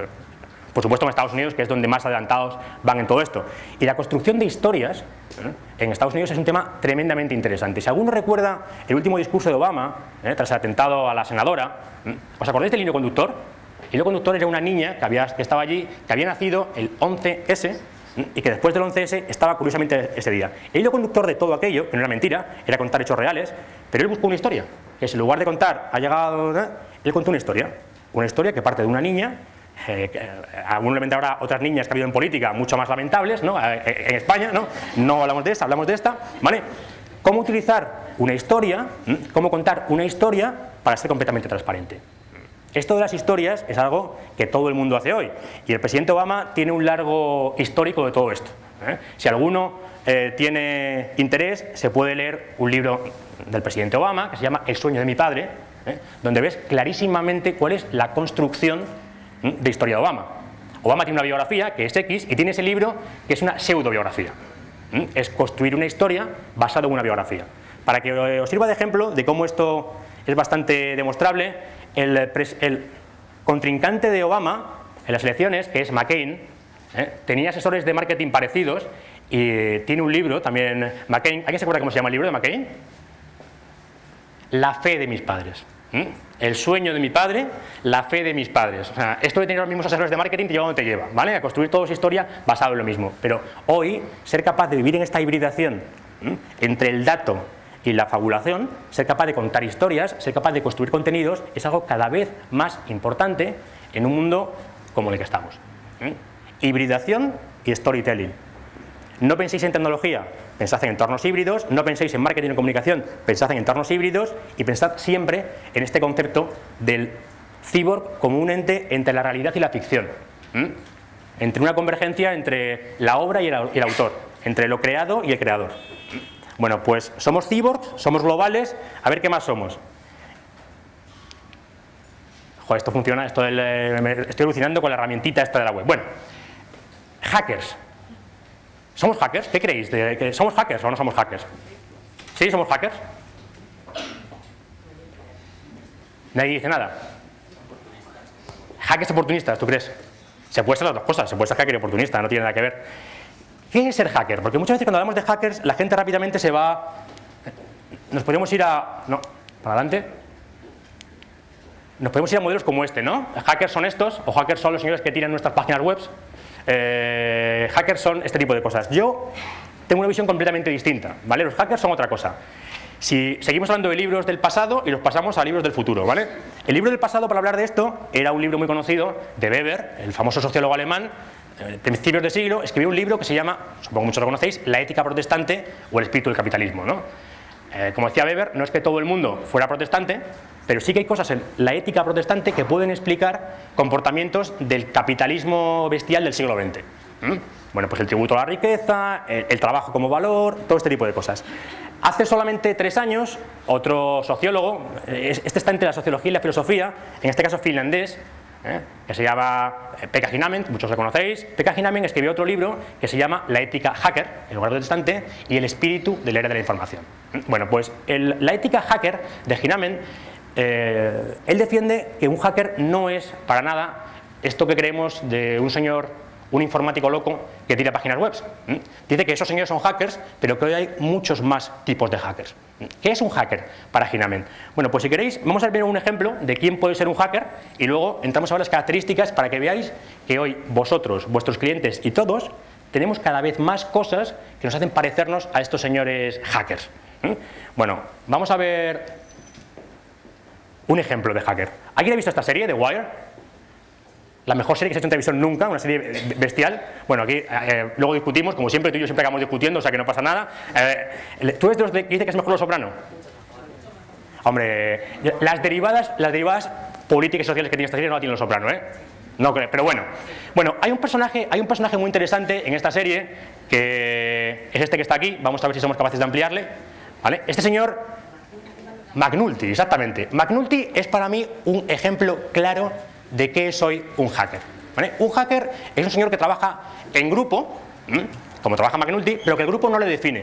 Por supuesto en Estados Unidos, que es donde más adelantados van en todo esto. Y la construcción de historias ¿eh? en Estados Unidos es un tema tremendamente interesante. Si alguno recuerda el último discurso de Obama, ¿eh? tras el atentado a la senadora, ¿eh? ¿os acordáis del hilo conductor? El hilo conductor era una niña que, había, que estaba allí, que había nacido el once ese ¿eh? y que después del once ese estaba curiosamente ese día. El hilo conductor de todo aquello, que no era mentira, era contar hechos reales, pero él buscó una historia, que es en lugar de contar, ha llegado, ¿eh? él contó una historia, una historia que parte de una niña. Eh, Algunos habrá otras niñas que ha habido en política mucho más lamentables, ¿no? Eh, en España, ¿no? No hablamos de esta, hablamos de esta, ¿vale? Cómo utilizar una historia, ¿eh? cómo contar una historia para ser completamente transparente. Esto de las historias es algo que todo el mundo hace hoy y el presidente Obama tiene un largo histórico de todo esto. ¿eh? Si alguno eh, tiene interés, se puede leer un libro del presidente Obama que se llama El sueño de mi padre, ¿eh? donde ves clarísimamente cuál es la construcción de historia de Obama. Obama tiene una biografía que es X y tiene ese libro que es una pseudobiografía. Es construir una historia basada en una biografía. Para que os sirva de ejemplo de cómo esto es bastante demostrable, el, el contrincante de Obama en las elecciones, que es McCain, ¿eh? tenía asesores de marketing parecidos y tiene un libro también, McCain. ¿Alguien se acuerda cómo se llama el libro de McCain? La fe de mis padres. ¿Mm? El sueño de mi padre, la fe de mis padres. O sea, esto de tener los mismos asesores de marketing te lleva donde te lleva, ¿vale? A construir toda esa historia basado en lo mismo. Pero hoy, ser capaz de vivir en esta hibridación ¿Mm? entre el dato y la fabulación, ser capaz de contar historias, ser capaz de construir contenidos, es algo cada vez más importante en un mundo como el que estamos. ¿Mm? Hibridación y storytelling. No penséis en tecnología, pensad en entornos híbridos, no penséis en marketing o comunicación, pensad en entornos híbridos y pensad siempre en este concepto del cyborg como un ente entre la realidad y la ficción. ¿Mm? Entre una convergencia entre la obra y el, y el autor, entre lo creado y el creador. Bueno, pues somos cyborgs, somos globales, a ver qué más somos. Joder, esto funciona, esto del, eh, estoy alucinando con la herramientita esta de la web. Bueno, hackers. ¿Somos hackers? ¿Qué creéis? ¿De que ¿Somos hackers o no somos hackers? ¿Sí, somos hackers? Nadie dice nada. Hackers oportunistas, ¿tú crees? Se puede ser las dos cosas, se puede ser hacker y oportunista, no tiene nada que ver. ¿Qué es ser hacker? Porque muchas veces cuando hablamos de hackers, la gente rápidamente se va... Nos podemos ir a... No, para adelante. Nos podemos ir a modelos como este, ¿no? Hackers son estos, o hackers son los señores que tiran nuestras páginas web. Eh, hackers son este tipo de cosas. Yo tengo una visión completamente distinta, ¿vale? Los hackers son otra cosa. Si seguimos hablando de libros del pasado y los pasamos a libros del futuro, ¿vale? El libro del pasado, para hablar de esto, era un libro muy conocido de Weber, el famoso sociólogo alemán, de principios de siglo, escribió un libro que se llama, supongo que muchos lo conocéis, La ética protestante o el espíritu del capitalismo, ¿no? Eh, como decía Weber, no es que todo el mundo fuera protestante, pero sí que hay cosas en la ética protestante que pueden explicar comportamientos del capitalismo bestial del siglo veinte. ¿Mm? Bueno, pues el tributo a la riqueza, el, el trabajo como valor, todo este tipo de cosas. Hace solamente tres años, otro sociólogo, este está entre la sociología y la filosofía, en este caso finlandés, ¿eh? que se llama Pekka Hinnanen, muchos lo conocéis. Pekka Hinnanen escribió otro libro que se llama La ética hacker, el lugar protestante, y el espíritu de la era de la información. Bueno, pues el, la ética hacker de Hinnanen, eh, él defiende que un hacker no es para nada esto que creemos de un señor, un informático loco que tira páginas web. Dice que esos señores son hackers, pero que hoy hay muchos más tipos de hackers. ¿Qué es un hacker para Hinnanen? Bueno, pues si queréis, vamos a ver un ejemplo de quién puede ser un hacker y luego entramos a ver las características para que veáis que hoy vosotros, vuestros clientes y todos tenemos cada vez más cosas que nos hacen parecernos a estos señores hackers. Bueno, vamos a ver un ejemplo de hacker. ¿Alguien ha visto esta serie, The Wire? La mejor serie que se ha hecho en televisión nunca, una serie bestial. Bueno, aquí eh, luego discutimos, como siempre, tú y yo siempre acabamos discutiendo, o sea que no pasa nada. Eh, ¿Tú eres de los que dice que es mejor Los Soprano? Hombre, las derivadas, las derivadas políticas y sociales que tiene esta serie no la tiene Los Soprano, ¿eh? No creo, pero bueno. Bueno, hay un personaje, hay un personaje muy interesante en esta serie, que es este que está aquí, vamos a ver si somos capaces de ampliarle. ¿Vale? Este señor, McNulty, exactamente. McNulty es para mí un ejemplo claro de qué es hoy un hacker. ¿Vale? Un hacker es un señor que trabaja en grupo, ¿m? como trabaja McNulty, pero que el grupo no le define.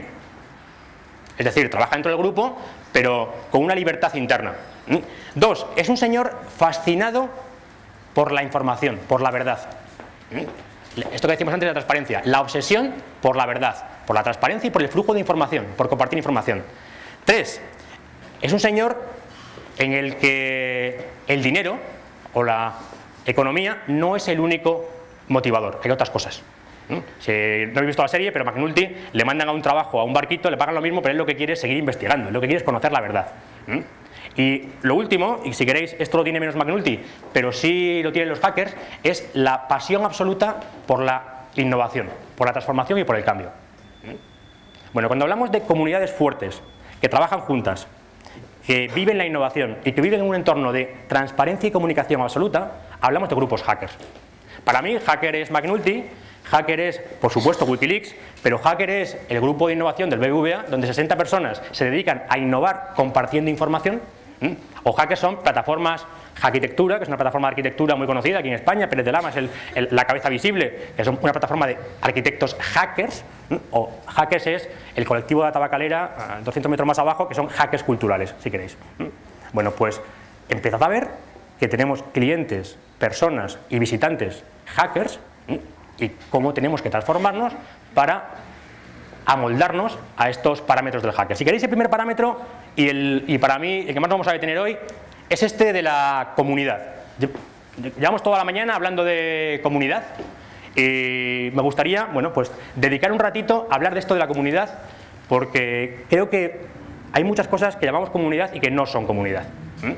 Es decir, trabaja dentro del grupo, pero con una libertad interna. ¿m? Dos, es un señor fascinado por la información, por la verdad. ¿m? Esto que decimos antes de la transparencia, la obsesión por la verdad, por la transparencia y por el flujo de información, por compartir información. Tres, es un señor en el que el dinero o la economía no es el único motivador, hay otras cosas. ¿Mm? Si no habéis visto la serie, pero McNulty le mandan a un trabajo, a un barquito, le pagan lo mismo, pero él lo que quiere es seguir investigando, lo que quiere es conocer la verdad. ¿Mm? Y lo último, y si queréis, esto lo tiene menos McNulty, pero sí lo tienen los hackers, es la pasión absoluta por la innovación, por la transformación y por el cambio. ¿Mm? Bueno, cuando hablamos de comunidades fuertes, que trabajan juntas, que viven la innovación y que viven en un entorno de transparencia y comunicación absoluta, hablamos de grupos hackers. Para mí, hacker es McNulty, hacker es, por supuesto, Wikileaks, pero hacker es el grupo de innovación del B B V A, donde sesenta personas se dedican a innovar compartiendo información, ¿Mm? o hackers son plataformas Hackitectura, que es una plataforma de arquitectura muy conocida aquí en España, Pérez de Lama es el, el, la cabeza visible, que es una plataforma de arquitectos hackers, ¿Mm? o hackers es el colectivo de la Tabacalera, doscientos metros más abajo, que son hackers culturales, si queréis. ¿Mm? Bueno, pues empezad a ver que tenemos clientes, personas y visitantes hackers, ¿Mm? y cómo tenemos que transformarnos para amoldarnos a estos parámetros del hacker. Si queréis, el primer parámetro, y, el, y para mí el que más vamos a detener hoy, es este de la comunidad. Llevamos toda la mañana hablando de comunidad y me gustaría, bueno, pues dedicar un ratito a hablar de esto de la comunidad, porque creo que hay muchas cosas que llamamos comunidad y que no son comunidad. ¿Mm?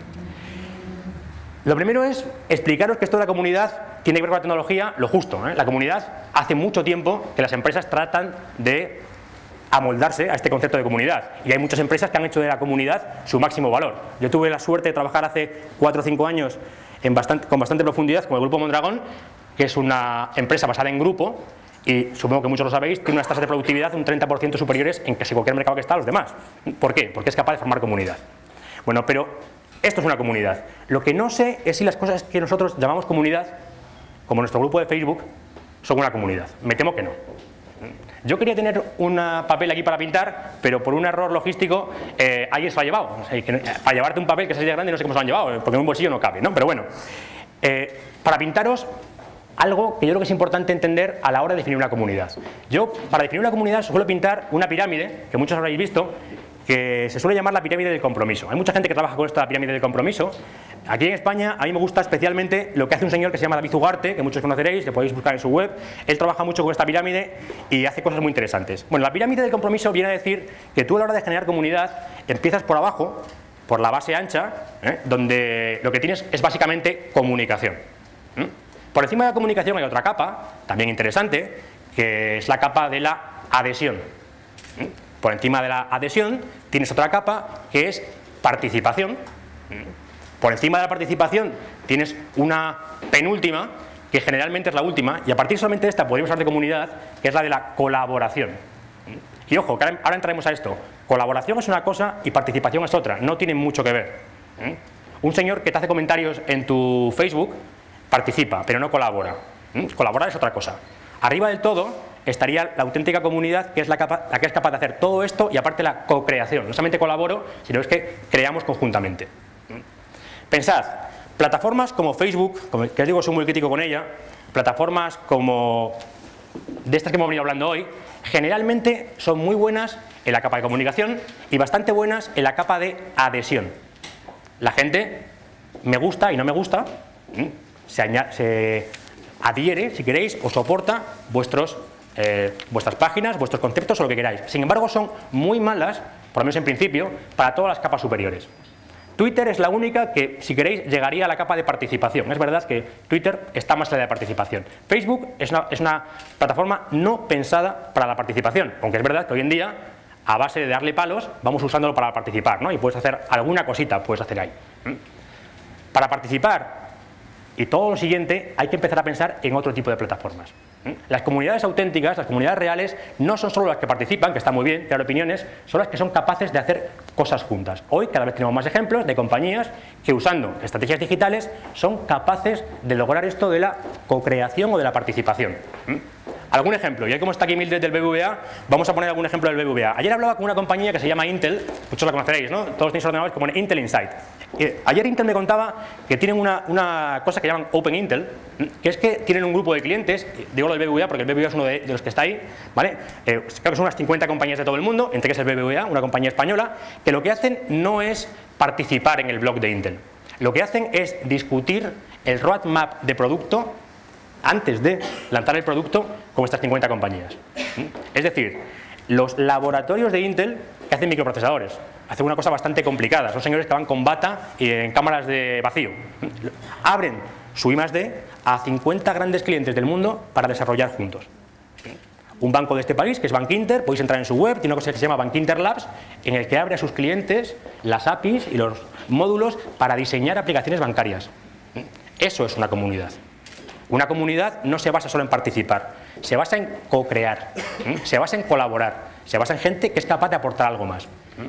Lo primero es explicaros que esto de la comunidad tiene que ver con la tecnología, lo justo, ¿eh? La comunidad, hace mucho tiempo que las empresas tratan de amoldarse a este concepto de comunidad, y hay muchas empresas que han hecho de la comunidad su máximo valor. Yo tuve la suerte de trabajar hace cuatro o cinco años en bastante, con bastante profundidad con el Grupo Mondragón, que es una empresa basada en grupo y supongo que muchos lo sabéis, tiene unas tasas de productividad un treinta por ciento superiores en casi cualquier mercado que está a los demás. ¿Por qué? Porque es capaz de formar comunidad. Bueno, pero esto es una comunidad. Lo que no sé es si las cosas que nosotros llamamos comunidad, como nuestro grupo de Facebook, son una comunidad. Me temo que no. Yo quería tener un papel aquí para pintar, pero por un error logístico eh, alguien se lo ha llevado. O sea, que, para llevarte un papel que sea grande no sé cómo se lo han llevado, porque en un bolsillo no cabe, ¿no? Pero bueno, eh, para pintaros algo que yo creo que es importante entender a la hora de definir una comunidad. Yo, para definir una comunidad, suelo pintar una pirámide, que muchos habréis visto, que se suele llamar la pirámide del compromiso. Hay mucha gente que trabaja con esta pirámide del compromiso. Aquí en España a mí me gusta especialmente lo que hace un señor que se llama David Ugarte, que muchos conoceréis, que podéis buscar en su web. Él trabaja mucho con esta pirámide y hace cosas muy interesantes. Bueno, la pirámide del compromiso viene a decir que tú a la hora de generar comunidad empiezas por abajo, por la base ancha, ¿eh? donde lo que tienes es básicamente comunicación. ¿eh? Por encima de la comunicación hay otra capa, también interesante, que es la capa de la adhesión. ¿eh? Por encima de la adhesión tienes otra capa que es participación. Por encima de la participación tienes una penúltima, que generalmente es la última, y a partir solamente de esta podríamos hablar de comunidad, que es la de la colaboración. Y ojo, que ahora entraremos a esto. Colaboración es una cosa y participación es otra, no tienen mucho que ver. Un señor que te hace comentarios en tu Facebook participa, pero no colabora. Colaborar es otra cosa. Arriba del todo estaría la auténtica comunidad, que es la, capa, la que es capaz de hacer todo esto y aparte la co-creación. No solamente colaboro, sino es que creamos conjuntamente. Pensad, plataformas como Facebook, como que os digo soy muy crítico con ella, plataformas como de estas que hemos venido hablando hoy, generalmente son muy buenas en la capa de comunicación y bastante buenas en la capa de adhesión. La gente me gusta y no me gusta, se, añade, se adhiere, si queréis, o soporta vuestros, eh, vuestras páginas, vuestros conceptos o lo que queráis. Sin embargo, son muy malas, por lo menos en principio, para todas las capas superiores. Twitter es la única que, si queréis, llegaría a la capa de participación. Es verdad que Twitter está más allá de participación. Facebook es una, es una plataforma no pensada para la participación, aunque es verdad que hoy en día, a base de darle palos, vamos usándolo para participar, ¿no? Y puedes hacer alguna cosita, puedes hacer ahí. Para participar y todo lo siguiente, hay que empezar a pensar en otro tipo de plataformas. Las comunidades auténticas, las comunidades reales, no son solo las que participan, que está muy bien, crear opiniones, son las que son capaces de hacer cosas juntas. Hoy cada vez tenemos más ejemplos de compañías que usando estrategias digitales son capaces de lograr esto de la co-creación o de la participación. ¿Algún ejemplo? Y ahí como está aquí Mildred del B B V A, vamos a poner algún ejemplo del B B V A. Ayer hablaba con una compañía que se llama Intel, muchos la conoceréis, ¿no? Todos tenéis ordenadores como Intel Insight. Eh, ayer Intel me contaba que tienen una, una cosa que llaman Open Intel, que es que tienen un grupo de clientes, digo lo del B B V A porque el B B V A es uno de, de los que está ahí, ¿vale? Eh, creo que son unas cincuenta compañías de todo el mundo, entre que es el B B V A, una compañía española, que lo que hacen no es participar en el blog de Intel. Lo que hacen es discutir el roadmap de producto antes de lanzar el producto con estas cincuenta compañías. Es decir, los laboratorios de Intel que hacen microprocesadores hacen una cosa bastante complicada, son señores que van con bata y en cámaras de vacío. Abren su I más D a cincuenta grandes clientes del mundo para desarrollar juntos. Un banco de este país, que es Bankinter, podéis entrar en su web, tiene una cosa que se llama Bankinter Labs, en el que abre a sus clientes las A P Is y los módulos para diseñar aplicaciones bancarias. Eso es una comunidad. Una comunidad no se basa solo en participar, se basa en co-crear, se basa en colaborar, se basa en gente que es capaz de aportar algo más.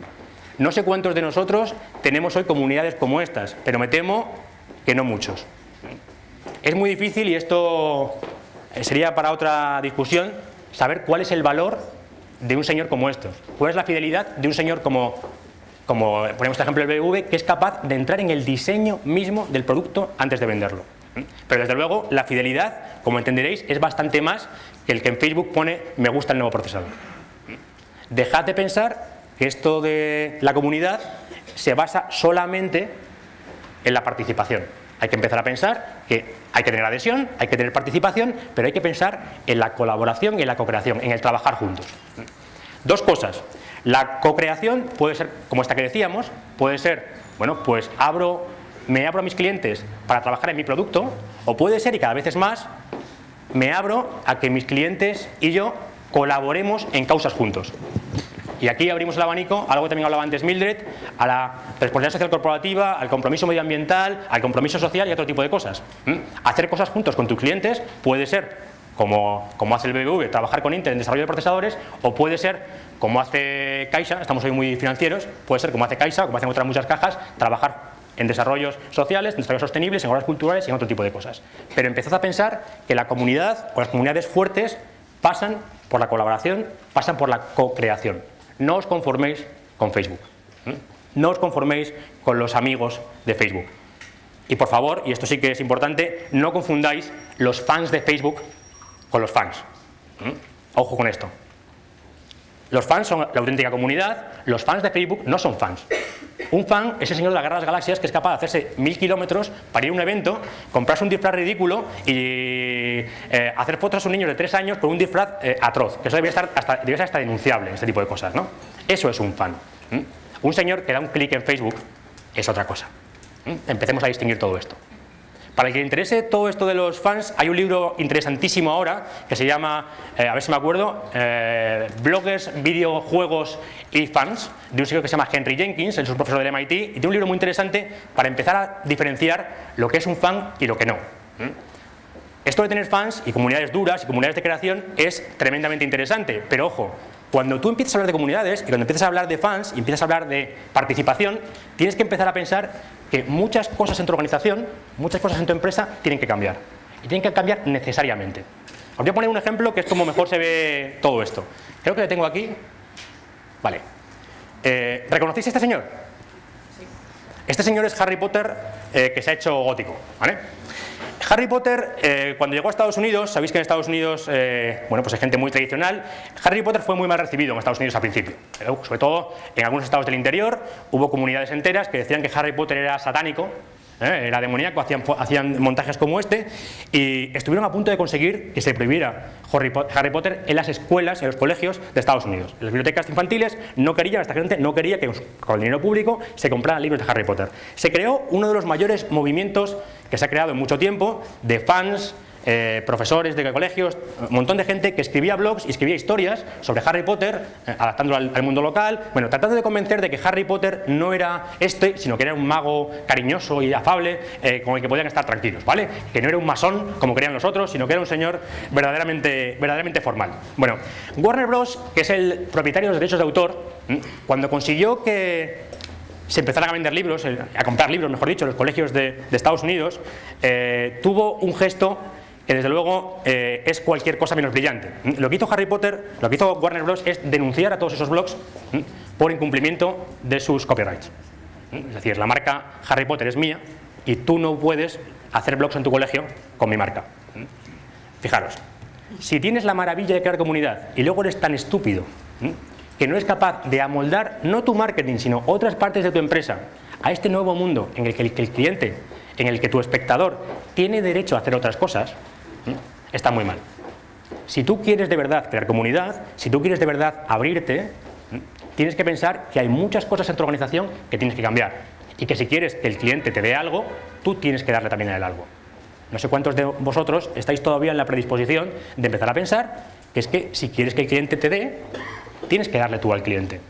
No sé cuántos de nosotros tenemos hoy comunidades como estas, pero me temo que no muchos. Es muy difícil, y esto sería para otra discusión, saber cuál es el valor de un señor como estos, cuál es la fidelidad de un señor como, como ponemos este ejemplo del B B V, que es capaz de entrar en el diseño mismo del producto antes de venderlo. Pero desde luego la fidelidad, como entenderéis, es bastante más que el que en Facebook pone me gusta el nuevo procesador. Dejad de pensar que esto de la comunidad se basa solamente en la participación. Hay que empezar a pensar que hay que tener adhesión, hay que tener participación, pero hay que pensar en la colaboración y en la co-creación, en el trabajar juntos. Dos cosas. La co-creación puede ser, como esta que decíamos, puede ser, bueno, pues abro... me abro a mis clientes para trabajar en mi producto, o puede ser, y cada vez es más, me abro a que mis clientes y yo colaboremos en causas juntos. Y aquí abrimos el abanico, algo que también hablaba antes Mildred, a la responsabilidad social corporativa, al compromiso medioambiental, al compromiso social y a otro tipo de cosas. ¿Mm? Hacer cosas juntos con tus clientes puede ser, como, como hace el B B V, trabajar con Intel en desarrollo de procesadores, o puede ser, como hace Caixa, estamos hoy muy financieros, puede ser como hace Caixa, como hacen otras muchas cajas, trabajar en desarrollos sociales, en desarrollos sostenibles, en obras culturales y en otro tipo de cosas. Pero empezad a pensar que la comunidad o las comunidades fuertes pasan por la colaboración, pasan por la co-creación. No os conforméis con Facebook. No os conforméis con los amigos de Facebook. Y por favor, y esto sí que es importante, no confundáis los fans de Facebook con los fans. Ojo con esto. Los fans son la auténtica comunidad, los fans de Facebook no son fans. Un fan es el señor de la Guerra de las Galaxias que es capaz de hacerse mil kilómetros para ir a un evento, comprarse un disfraz ridículo y eh, hacer fotos a un niño de tres años con un disfraz eh, atroz, que eso debería estar hasta, debería ser hasta denunciable, este tipo de cosas, ¿no? Eso es un fan. ¿Mm? Un señor que da un clic en Facebook es otra cosa. ¿Mm? Empecemos a distinguir todo esto. Para el que le interese todo esto de los fans, hay un libro interesantísimo ahora que se llama, eh, a ver si me acuerdo, eh, Bloggers, Videojuegos y Fans, de un señor que se llama Henry Jenkins, él es un profesor del M I T, y tiene un libro muy interesante para empezar a diferenciar lo que es un fan y lo que no. ¿Mm? Esto de tener fans y comunidades duras y comunidades de creación es tremendamente interesante, pero ojo, cuando tú empiezas a hablar de comunidades y cuando empiezas a hablar de fans y empiezas a hablar de participación, tienes que empezar a pensar que muchas cosas en tu organización, muchas cosas en tu empresa tienen que cambiar. Y tienen que cambiar necesariamente. Os voy a poner un ejemplo que es como mejor se ve todo esto. Creo que le tengo aquí. Vale. Eh, ¿Reconocéis a este señor? Sí. Este señor es Harry Potter, eh, que se ha hecho gótico. ¿Vale? Harry Potter, eh, cuando llegó a Estados Unidos, sabéis que en Estados Unidos, eh, bueno, pues hay gente muy tradicional. Harry Potter fue muy mal recibido en Estados Unidos al principio, pero sobre todo en algunos estados del interior hubo comunidades enteras que decían que Harry Potter era satánico, eh, era demoníaco, hacían, hacían montajes como este y estuvieron a punto de conseguir que se prohibiera Harry Potter en las escuelas, en los colegios de Estados Unidos. En las bibliotecas infantiles no querían, esta gente no quería que con el dinero público se compraran libros de Harry Potter. Se creó uno de los mayores movimientos que se ha creado en mucho tiempo, de fans, eh, profesores de colegios, un montón de gente que escribía blogs y escribía historias sobre Harry Potter, eh, adaptándolo al, al mundo local, bueno, tratando de convencer de que Harry Potter no era este, sino que era un mago cariñoso y afable, eh, con el que podían estar tranquilos, ¿vale? Que no era un masón, como creían los otros, sino que era un señor verdaderamente, verdaderamente formal. Bueno, Warner Bros., que es el propietario de los derechos de autor, cuando consiguió que se empezaron a vender libros, a comprar libros, mejor dicho, en los colegios de, de Estados Unidos, eh, tuvo un gesto que desde luego eh, es cualquier cosa menos brillante. Lo que hizo Harry Potter, lo que hizo Warner Bros. Es denunciar a todos esos blogs por incumplimiento de sus copyrights. Es decir, la marca Harry Potter es mía y tú no puedes hacer blogs en tu colegio con mi marca. Fijaros, si tienes la maravilla de crear comunidad y luego eres tan estúpido que no es capaz de amoldar no tu marketing, sino otras partes de tu empresa a este nuevo mundo en el que el, que el cliente, en el que tu espectador tiene derecho a hacer otras cosas, está muy mal. Si tú quieres de verdad crear comunidad, si tú quieres de verdad abrirte, tienes que pensar que hay muchas cosas en tu organización que tienes que cambiar y que si quieres que el cliente te dé algo, tú tienes que darle también a él algo. No sé cuántos de vosotros estáis todavía en la predisposición de empezar a pensar que es que si quieres que el cliente te dé, tienes que darle tú al cliente.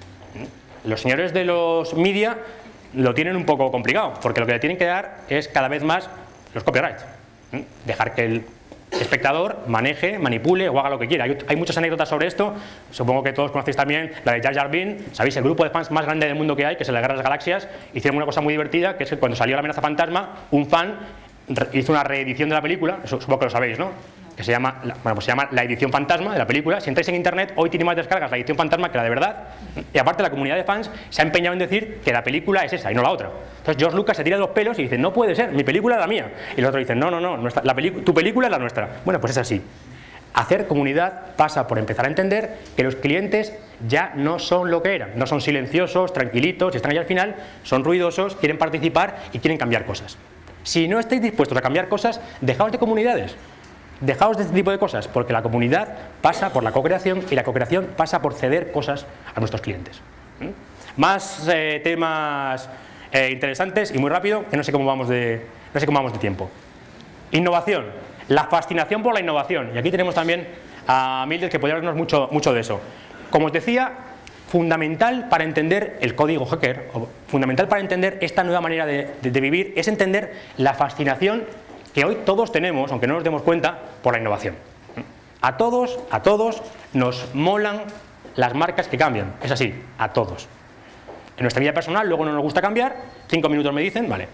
Los señores de los media lo tienen un poco complicado, porque lo que le tienen que dar es cada vez más los copyrights. Dejar que el espectador maneje, manipule o haga lo que quiera. Hay, hay muchas anécdotas sobre esto, supongo que todos conocéis también la de Jar Jar Binks, sabéis, el grupo de fans más grande del mundo que hay, que es el de la Guerra de las Galaxias, hicieron una cosa muy divertida, que es que cuando salió la amenaza fantasma, un fan hizo una reedición de la película, eso supongo que lo sabéis, ¿no? Que se llama, bueno, pues se llama la edición fantasma de la película. Si entráis en internet, hoy tiene más descargas la edición fantasma que la de verdad. Y aparte la comunidad de fans se ha empeñado en decir que la película es esa y no la otra. Entonces George Lucas se tira de los pelos y dice, no puede ser, mi película es la mía. Y los otros dicen, no, no, no, nuestra, la tu película es la nuestra. Bueno, pues es así. Hacer comunidad pasa por empezar a entender que los clientes ya no son lo que eran. No son silenciosos, tranquilitos, están ahí al final, son ruidosos, quieren participar y quieren cambiar cosas. Si no estáis dispuestos a cambiar cosas, dejaos de comunidades. Dejaos de este tipo de cosas, porque la comunidad pasa por la co-creación y la co-creación pasa por ceder cosas a nuestros clientes. ¿Mm? Más eh, temas eh, interesantes y muy rápido, que no sé cómo vamos de, no sé cómo vamos de tiempo. Innovación, la fascinación por la innovación. Y aquí tenemos también a Mildred, que podría hablarnos mucho, mucho de eso. Como os decía, fundamental para entender el código hacker, o fundamental para entender esta nueva manera de, de, de vivir, es entender la fascinación que hoy todos tenemos, aunque no nos demos cuenta, por la innovación. A todos, a todos nos molan las marcas que cambian, es así, a todos. En nuestra vida personal luego no nos gusta cambiar, cinco minutos me dicen, vale.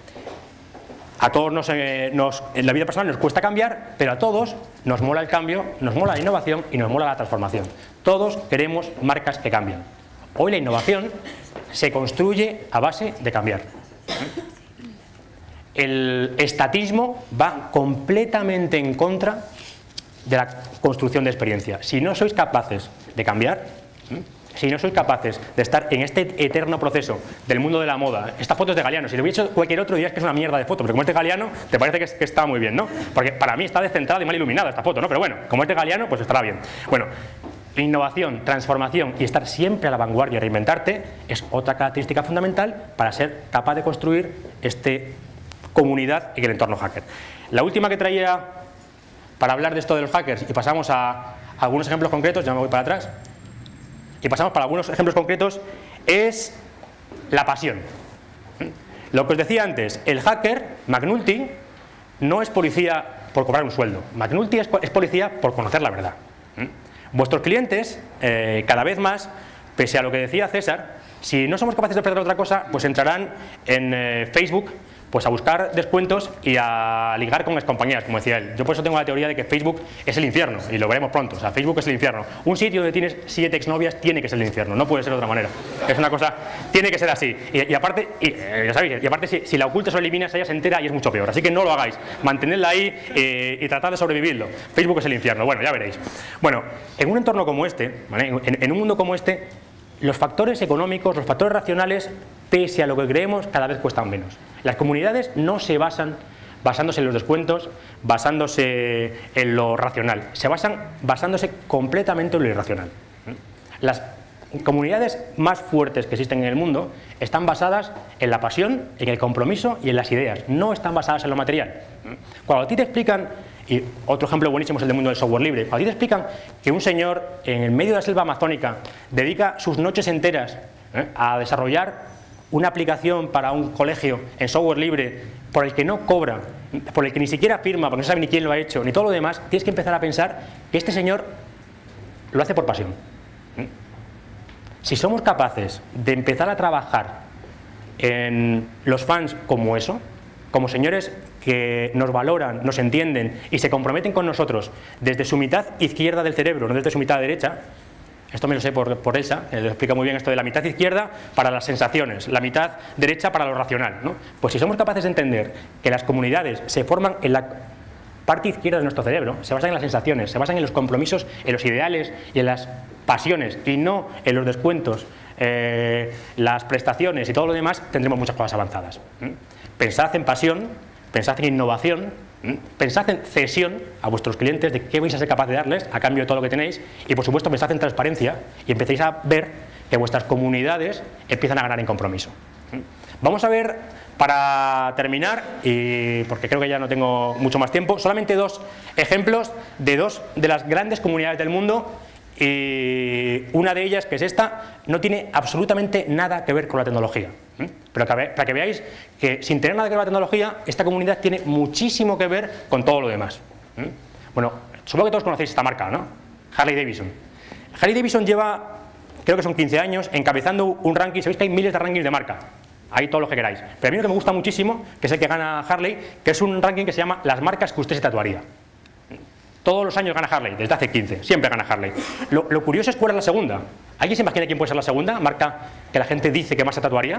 A todos nos, eh, nos, en la vida personal nos cuesta cambiar, pero a todos nos mola el cambio, nos mola la innovación y nos mola la transformación. Todos queremos marcas que cambian. Hoy la innovación se construye a base de cambiar. El estatismo va completamente en contra de la construcción de experiencia. Si no sois capaces de cambiar, si no sois capaces de estar en este eterno proceso del mundo de la moda, esta foto es de Galeano, si lo hubiera hecho cualquier otro dirías que es una mierda de foto, pero como es de Galeano te parece que, es, que está muy bien, ¿no? Porque para mí está descentrada y mal iluminada esta foto, ¿no? Pero bueno, como es de Galeano, pues estará bien. Bueno, innovación, transformación y estar siempre a la vanguardia, reinventarte, es otra característica fundamental para ser capaz de construir este comunidad y el entorno hacker. La última que traía para hablar de esto de los hackers, y pasamos a algunos ejemplos concretos, ya me voy para atrás, y pasamos para algunos ejemplos concretos, es la pasión. Lo que os decía antes, el hacker, McNulty, no es policía por cobrar un sueldo. McNulty es, es policía por conocer la verdad. Vuestros clientes, eh, cada vez más, pese a lo que decía César, si no somos capaces de ofrecer otra cosa, pues entrarán en eh, Facebook pues a buscar descuentos y a ligar con las compañías, como decía él. Yo por eso tengo la teoría de que Facebook es el infierno, y lo veremos pronto. O sea, Facebook es el infierno. Un sitio donde tienes siete exnovias tiene que ser el infierno, no puede ser de otra manera. Es una cosa, tiene que ser así. Y, y aparte, y, eh, ya sabéis, y aparte si, si la ocultas o eliminas, ella se entera y es mucho peor. Así que no lo hagáis. Mantenedla ahí eh, y tratad de sobrevivirlo. Facebook es el infierno. Bueno, ya veréis. Bueno, en un entorno como este, ¿vale? en, en un mundo como este, los factores económicos, los factores racionales, pese a lo que creemos, cada vez cuestan menos. Las comunidades no se basan basándose en los descuentos, basándose en lo racional, se basan basándose completamente en lo irracional. Las comunidades más fuertes que existen en el mundo están basadas en la pasión, en el compromiso y en las ideas, no están basadas en lo material. Cuando a ti te explican, y otro ejemplo buenísimo es el del mundo del software libre, cuando a ti te explican que un señor en el medio de la selva amazónica dedica sus noches enteras ¿eh? a desarrollar una aplicación para un colegio en software libre por el que no cobra, por el que ni siquiera firma, porque no sabe ni quién lo ha hecho, ni todo lo demás, tienes que empezar a pensar que este señor lo hace por pasión. Si somos capaces de empezar a trabajar en los fans como eso, como señores que nos valoran, nos entienden y se comprometen con nosotros desde su mitad izquierda del cerebro, no desde su mitad derecha. Esto me lo sé por, por Elsa, que lo explica muy bien esto de la mitad izquierda para las sensaciones, la mitad derecha para lo racional, ¿no? Pues si somos capaces de entender que las comunidades se forman en la parte izquierda de nuestro cerebro, se basan en las sensaciones, se basan en los compromisos, en los ideales y en las pasiones y no en los descuentos, eh, las prestaciones y todo lo demás, tendremos muchas cosas avanzadas. ¿Mm? Pensad en pasión, pensad en innovación, pensad en cesión a vuestros clientes de qué vais a ser capaz de darles a cambio de todo lo que tenéis, y por supuesto pensad en transparencia y empecéis a ver que vuestras comunidades empiezan a ganar en compromiso. Vamos a ver, para terminar, y porque creo que ya no tengo mucho más tiempo, solamente dos ejemplos de dos de las grandes comunidades del mundo, y una de ellas, que es esta, no tiene absolutamente nada que ver con la tecnología. Pero para que veáis que sin tener nada que ver con la tecnología, esta comunidad tiene muchísimo que ver con todo lo demás. Bueno, supongo que todos conocéis esta marca, ¿no? Harley Davidson. Harley Davidson lleva, creo que son quince años, encabezando un ranking. Sabéis que hay miles de rankings de marca. Hay todos los que queráis. Pero a mí lo que me gusta muchísimo, que es el que gana Harley, que es un ranking que se llama las marcas que usted se tatuaría. Todos los años gana Harley, desde hace quince, siempre gana Harley. Lo, lo curioso es cuál es la segunda. ¿Alguien se imagina quién puede ser la segunda marca que la gente dice que más se tatuaría?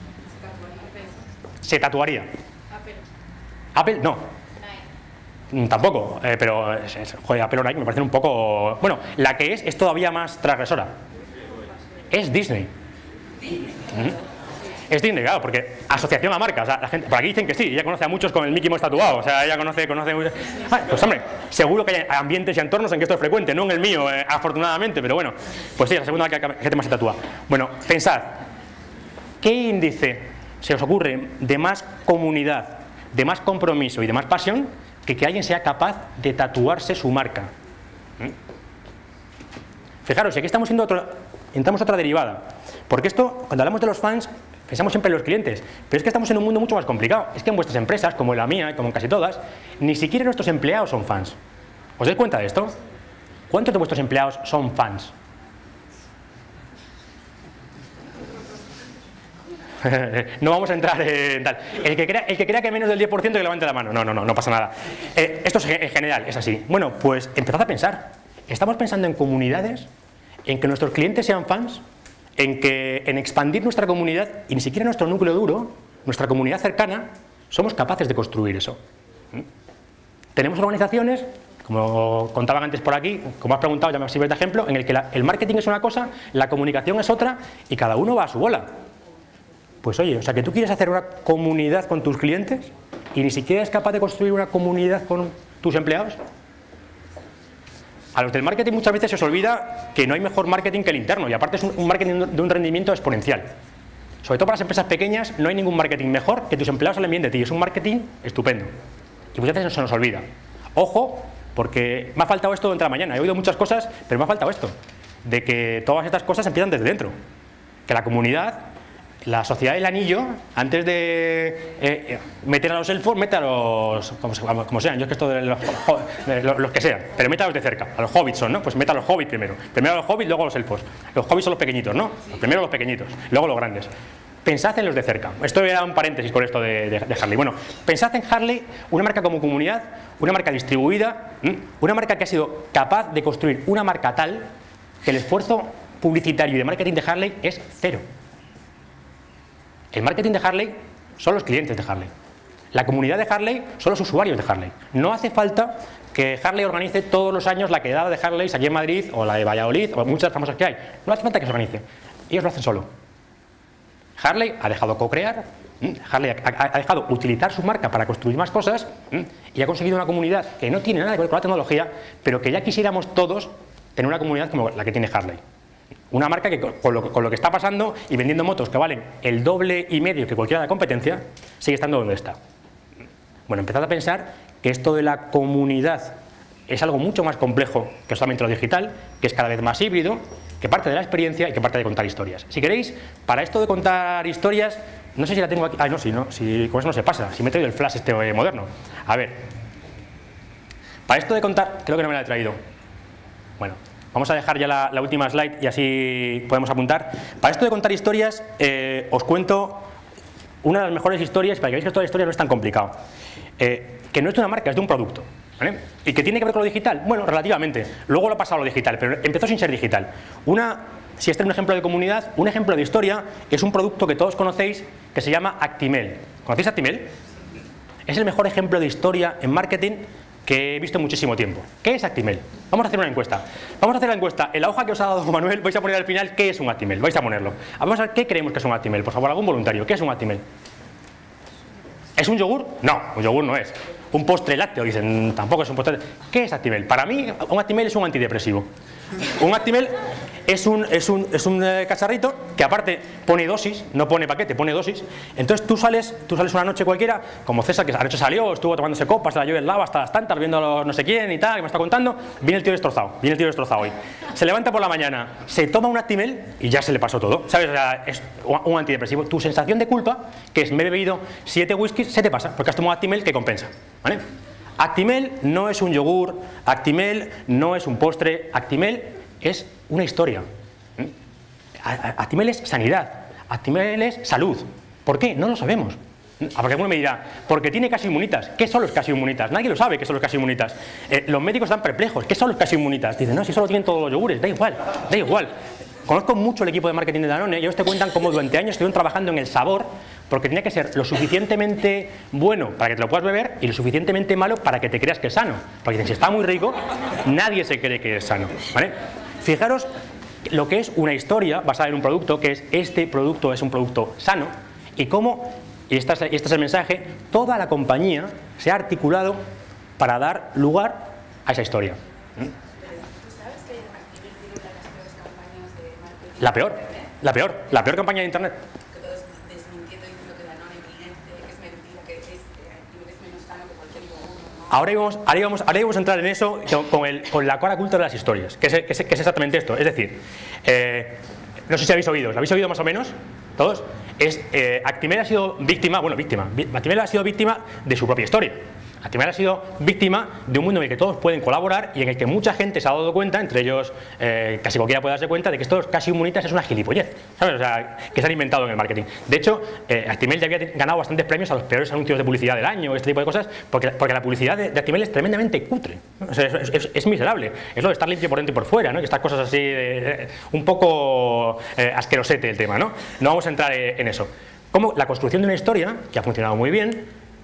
Se tatuaría. Apple. Apple, no. Nike. Tampoco, eh, pero es, es, joder, Apple o Nike me parecen un poco... Bueno, la que es es todavía más transgresora. Es Disney. ¿Mm? Es Disney, claro, porque asociación a marca, o sea, la gente, por aquí dicen que sí, ella conoce a muchos con el Mickey Mouse tatuado, o sea, ella conoce, conoce ah, pues hombre, seguro que hay ambientes y entornos en que esto es frecuente, no en el mío, eh, afortunadamente, pero bueno, pues sí, la segunda que la gente más se tatúa. Bueno, pensad, ¿qué índice se os ocurre de más comunidad, de más compromiso y de más pasión que que alguien sea capaz de tatuarse su marca? ¿Mm? Fijaros, y aquí estamos yendo otro, entramos a otra derivada, porque esto, cuando hablamos de los fans, pensamos siempre en los clientes, pero es que estamos en un mundo mucho más complicado. Es que en vuestras empresas, como en la mía y como en casi todas, ni siquiera nuestros empleados son fans. ¿Os dais cuenta de esto? ¿Cuántos de vuestros empleados son fans? No vamos a entrar en tal. El que, crea, el que crea que menos del diez por ciento que levante la mano. No, no, no, no pasa nada. Eh, esto es en general, es así. Bueno, pues empezad a pensar. ¿Estamos pensando en comunidades? ¿En que nuestros clientes sean fans? En que en expandir nuestra comunidad, y ni siquiera nuestro núcleo duro, nuestra comunidad cercana, somos capaces de construir eso. ¿Mm? Tenemos organizaciones, como contaban antes por aquí, como has preguntado, ya me sirve de ejemplo, en el que la, el marketing es una cosa, la comunicación es otra, y cada uno va a su bola. Pues oye, o sea que tú quieres hacer una comunidad con tus clientes y ni siquiera es capaz de construir una comunidad con tus empleados. A los del marketing muchas veces se os olvida que no hay mejor marketing que el interno, y aparte es un marketing de un rendimiento exponencial. Sobre todo para las empresas pequeñas no hay ningún marketing mejor que tus empleados hablen bien de ti. Es un marketing estupendo. Y muchas veces se nos olvida. Ojo, porque me ha faltado esto entre la mañana. He oído muchas cosas, pero me ha faltado esto. De que todas estas cosas empiezan desde dentro. Que la comunidad, la sociedad del anillo, antes de eh, meter a los elfos, mete a los, como, como sean, yo es que esto de los, de los, los que sean, pero mete a los de cerca, a los hobbits son, ¿no? Pues mete a los hobbits primero. Primero a los hobbits, luego a los elfos. Los hobbits son los pequeñitos, ¿no? Primero los pequeñitos, luego los grandes. Pensad en los de cerca. Esto era un paréntesis con esto de, de, de Harley. Bueno, pensad en Harley, una marca como comunidad, una marca distribuida, ¿m? Una marca que ha sido capaz de construir una marca tal que el esfuerzo publicitario y de marketing de Harley es cero. El marketing de Harley son los clientes de Harley. La comunidad de Harley son los usuarios de Harley. No hace falta que Harley organice todos los años la quedada de Harley aquí en Madrid o la de Valladolid o muchas famosas que hay. No hace falta que se organice. Ellos lo hacen solo. Harley ha dejado co-crear, Harley ha, ha dejado utilizar su marca para construir más cosas y ha conseguido una comunidad que no tiene nada que ver con la tecnología, pero que ya quisiéramos todos tener una comunidad como la que tiene Harley. Una marca que con lo, con lo que está pasando y vendiendo motos que valen el doble y medio que cualquiera de la competencia, sigue estando donde está. Bueno, empezad a pensar que esto de la comunidad es algo mucho más complejo que solamente lo digital, que es cada vez más híbrido, que parte de la experiencia y que parte de contar historias. Si queréis, para esto de contar historias, no sé si la tengo aquí, ah no, si no, si con eso no se pasa, si me he traído el flash este moderno. A ver, para esto de contar, creo que no me la he traído. Bueno, vamos a dejar ya la, la última slide y así podemos apuntar. Para esto de contar historias, eh, os cuento una de las mejores historias, para que veáis que toda la historia no es tan complicado. Eh, que no es de una marca, es de un producto. ¿Vale? ¿Y que tiene que ver con lo digital? Bueno, relativamente. Luego lo ha pasado a lo digital, pero empezó sin ser digital. Una, si este es un ejemplo de comunidad, un ejemplo de historia es un producto que todos conocéis que se llama Actimel. ¿Conocéis Actimel? Es el mejor ejemplo de historia en marketing que he visto en muchísimo tiempo. ¿Qué es Actimel? Vamos a hacer una encuesta. Vamos a hacer la encuesta. En la hoja que os ha dado Manuel vais a poner al final qué es un Actimel. Vais a ponerlo. Vamos a ver qué creemos que es un Actimel. Por favor, algún voluntario. ¿Qué es un Actimel? ¿Es un yogur? No, un yogur no es. Un postre lácteo, dicen, tampoco es un postre. ¿Qué es Actimel? Para mí, un Actimel es un antidepresivo. Un Actimel es un, es un, es un eh, cacharrito que aparte pone dosis, no pone paquete, pone dosis. Entonces tú sales, tú sales una noche cualquiera, como César, que anoche salió, estuvo tomándose copas, la lluvia en lava hasta las tantas, viendo a los no sé quién y tal, que me está contando. Viene el tío destrozado, viene el tío destrozado hoy. Se levanta por la mañana, se toma un Actimel y ya se le pasó todo. ¿Sabes? O sea, es un antidepresivo. Tu sensación de culpa, que es me he bebido siete whiskies, se te pasa, porque has tomado Actimel que compensa. ¿Vale? Actimel no es un yogur, Actimel no es un postre, Actimel es una historia. Actimel es sanidad, Actimel es salud. ¿Por qué? No lo sabemos. Porque alguno me dirá, porque tiene casi inmunitas. ¿Qué son los casi inmunitas? Nadie lo sabe qué son los casi inmunitas. Eh, los médicos están perplejos. ¿Qué son los casi inmunitas? Dicen, no, si solo tienen todos los yogures, da igual, da igual. Conozco mucho el equipo de marketing de Danone y ellos te cuentan cómo durante años estuvieron trabajando en el sabor porque tenía que ser lo suficientemente bueno para que te lo puedas beber y lo suficientemente malo para que te creas que es sano. Porque dicen, si está muy rico, nadie se cree que es sano. ¿Vale? Fijaros lo que es una historia basada en un producto, que es este producto es un producto sano y cómo, y este es, este es el mensaje, toda la compañía se ha articulado para dar lugar a esa historia. La peor, la peor, la peor campaña de internet. Ahora íbamos, ahora, íbamos, ahora íbamos a entrar en eso con, el, con la cara oculta de las historias, que es, que, es, que es exactamente esto. Es decir, eh, no sé si habéis oído, ¿lo habéis oído más o menos? ¿Todos? Es, eh, Actimel ha sido víctima, bueno, víctima, Actimel ha sido víctima de su propia historia. Actimel ha sido víctima de un mundo en el que todos pueden colaborar y en el que mucha gente se ha dado cuenta, entre ellos eh, casi cualquiera puede darse cuenta, de que estos casi inmunitas es una gilipollez, ¿sabes? O sea, que se han inventado en el marketing. De hecho, eh, Actimel ya había ganado bastantes premios a los peores anuncios de publicidad del año, este tipo de cosas, porque, porque la publicidad de, de Actimel es tremendamente cutre, ¿no? O sea, es, es, es miserable. Es lo de estar limpio por dentro y por fuera, ¿no? Y estas cosas así, de, de, un poco eh, asquerosete el tema, ¿no? No vamos a entrar eh, en eso. Como la construcción de una historia, que ha funcionado muy bien,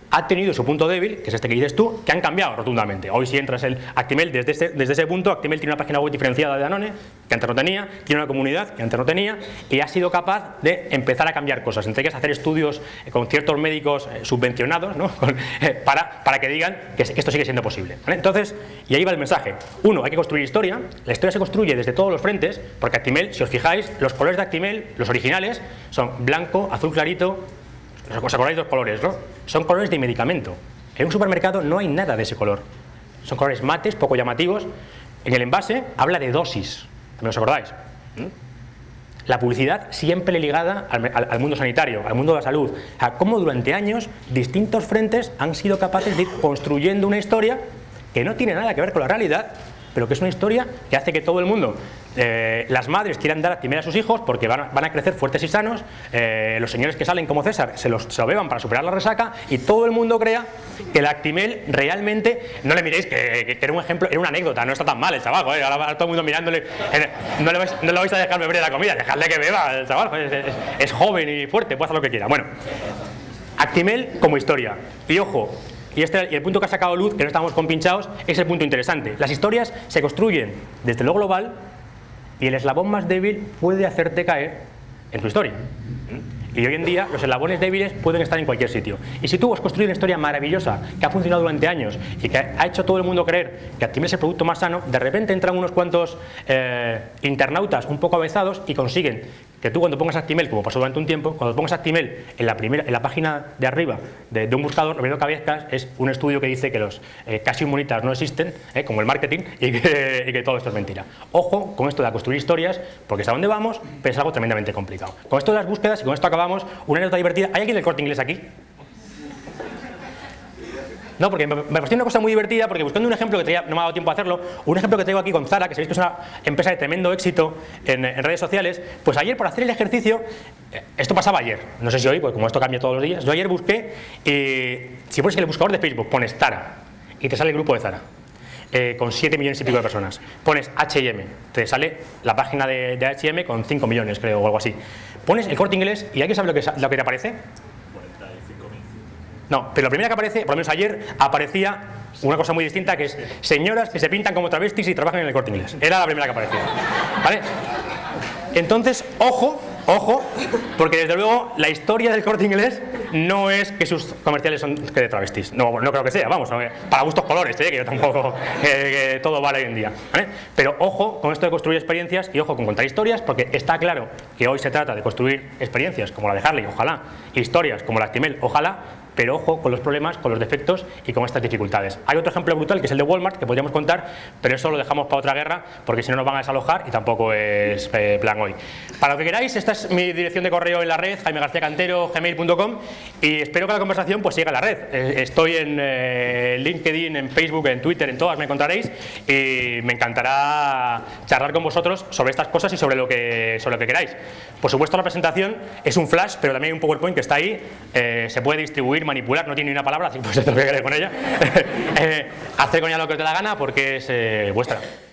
ha tenido su punto débil, que es este que dices tú, que han cambiado rotundamente. Hoy si entras en Actimel, desde, este, desde ese punto, Actimel tiene una página web diferenciada de Danone, que antes no tenía, tiene una comunidad que antes no tenía, y ha sido capaz de empezar a cambiar cosas. Entre ellas hacer estudios con ciertos médicos subvencionados, ¿no? Con, eh, para, para que digan que esto sigue siendo posible, ¿vale? Entonces, y ahí va el mensaje. Uno, hay que construir historia. La historia se construye desde todos los frentes, porque Actimel, si os fijáis, los colores de Actimel, los originales, son blanco, azul clarito. ¿Os acordáis de los colores, no? Son colores de medicamento. En un supermercado no hay nada de ese color. Son colores mates, poco llamativos. En el envase habla de dosis. ¿Me os acordáis? ¿Mm? La publicidad siempre ligada al, al, al mundo sanitario, al mundo de la salud. O sea, cómo durante años distintos frentes han sido capaces de ir construyendo una historia que no tiene nada que ver con la realidad, pero que es una historia que hace que todo el mundo, eh, las madres quieran dar Actimel a sus hijos porque van a, van a crecer fuertes y sanos, eh, los señores que salen como César se, los, se lo beban para superar la resaca y todo el mundo crea que el Actimel realmente, no le miréis que, que, que era un ejemplo, era una anécdota, no está tan mal el chaval, ¿eh? ahora, ahora todo el mundo mirándole, eh, no, le vais, no le vais a dejar beber de la comida, dejadle que beba el chaval, es, es, es joven y fuerte, puede hacer lo que quiera. Bueno, Actimel como historia, y ojo, Y, este, y el punto que ha sacado Luz, que no estamos compinchados, es el punto interesante. Las historias se construyen desde lo global y el eslabón más débil puede hacerte caer en tu historia. Y hoy en día los eslabones débiles pueden estar en cualquier sitio. Y si tú has construido una historia maravillosa que ha funcionado durante años y que ha hecho a todo el mundo creer que Actimel es el producto más sano, de repente entran unos cuantos eh, internautas un poco avezados y consiguen que tú cuando pongas Actimel, como pasó durante un tiempo, cuando pongas Actimel en la, primera, en la página de arriba de, de un buscador, lo primero que aparezca es un estudio que dice que los eh, casi inmunitas no existen, eh, como el marketing, y que, y que todo esto es mentira. Ojo con esto de construir historias, porque es a dónde vamos, pero es algo tremendamente complicado. Con esto de las búsquedas, y con esto acabamos, una anécdota divertida. ¿Hay alguien del Corte Inglés aquí? No, porque me, me pareció una cosa muy divertida, porque buscando un ejemplo que traía, no me ha dado tiempo a hacerlo, un ejemplo que traigo aquí con Zara, que sabéis que es una empresa de tremendo éxito en, en redes sociales, pues ayer por hacer el ejercicio, esto pasaba ayer, no sé si hoy, porque como esto cambia todos los días, yo ayer busqué, y si pones en el buscador de Facebook, pones Zara, y te sale el grupo de Zara, eh, con siete millones y pico de personas, pones H y M, te sale la página de, de H y M con cinco millones, creo, o algo así, pones el Corte Inglés, y ¿alguien sabe lo que, lo que te aparece? No, pero la primera que aparece, por lo menos ayer, aparecía una cosa muy distinta, que es señoras que se pintan como travestis y trabajan en el Corte Inglés. Era la primera que aparecía, ¿vale? Entonces, ojo, ojo, porque desde luego la historia del Corte Inglés no es que sus comerciales son que de travestis. No, no creo que sea, vamos, para gustos colores, ¿eh? Que yo tampoco, eh, que todo vale hoy en día, ¿vale? Pero ojo con esto de construir experiencias y ojo con contar historias, porque está claro que hoy se trata de construir experiencias como la de Harley, ojalá, historias como la de Actimel, ojalá, pero ojo con los problemas, con los defectos y con estas dificultades. Hay otro ejemplo brutal que es el de Walmart, que podríamos contar, pero eso lo dejamos para otra guerra, porque si no nos van a desalojar y tampoco es eh, plan hoy. Para lo que queráis, esta es mi dirección de correo en la red, jaime garcía cantero gmail punto com, y espero que la conversación pues siga en la red. Eh, estoy en eh, LinkedIn, en Facebook, en Twitter, en todas me encontraréis, y me encantará charlar con vosotros sobre estas cosas y sobre lo que, sobre lo que queráis. Por supuesto, la presentación es un flash, pero también hay un PowerPoint que está ahí, eh, se puede distribuir, manipular, no tiene ni una palabra, así que pues esto lo que queréis con ella. eh, hacer con ella lo que os dé la gana porque es eh, vuestra.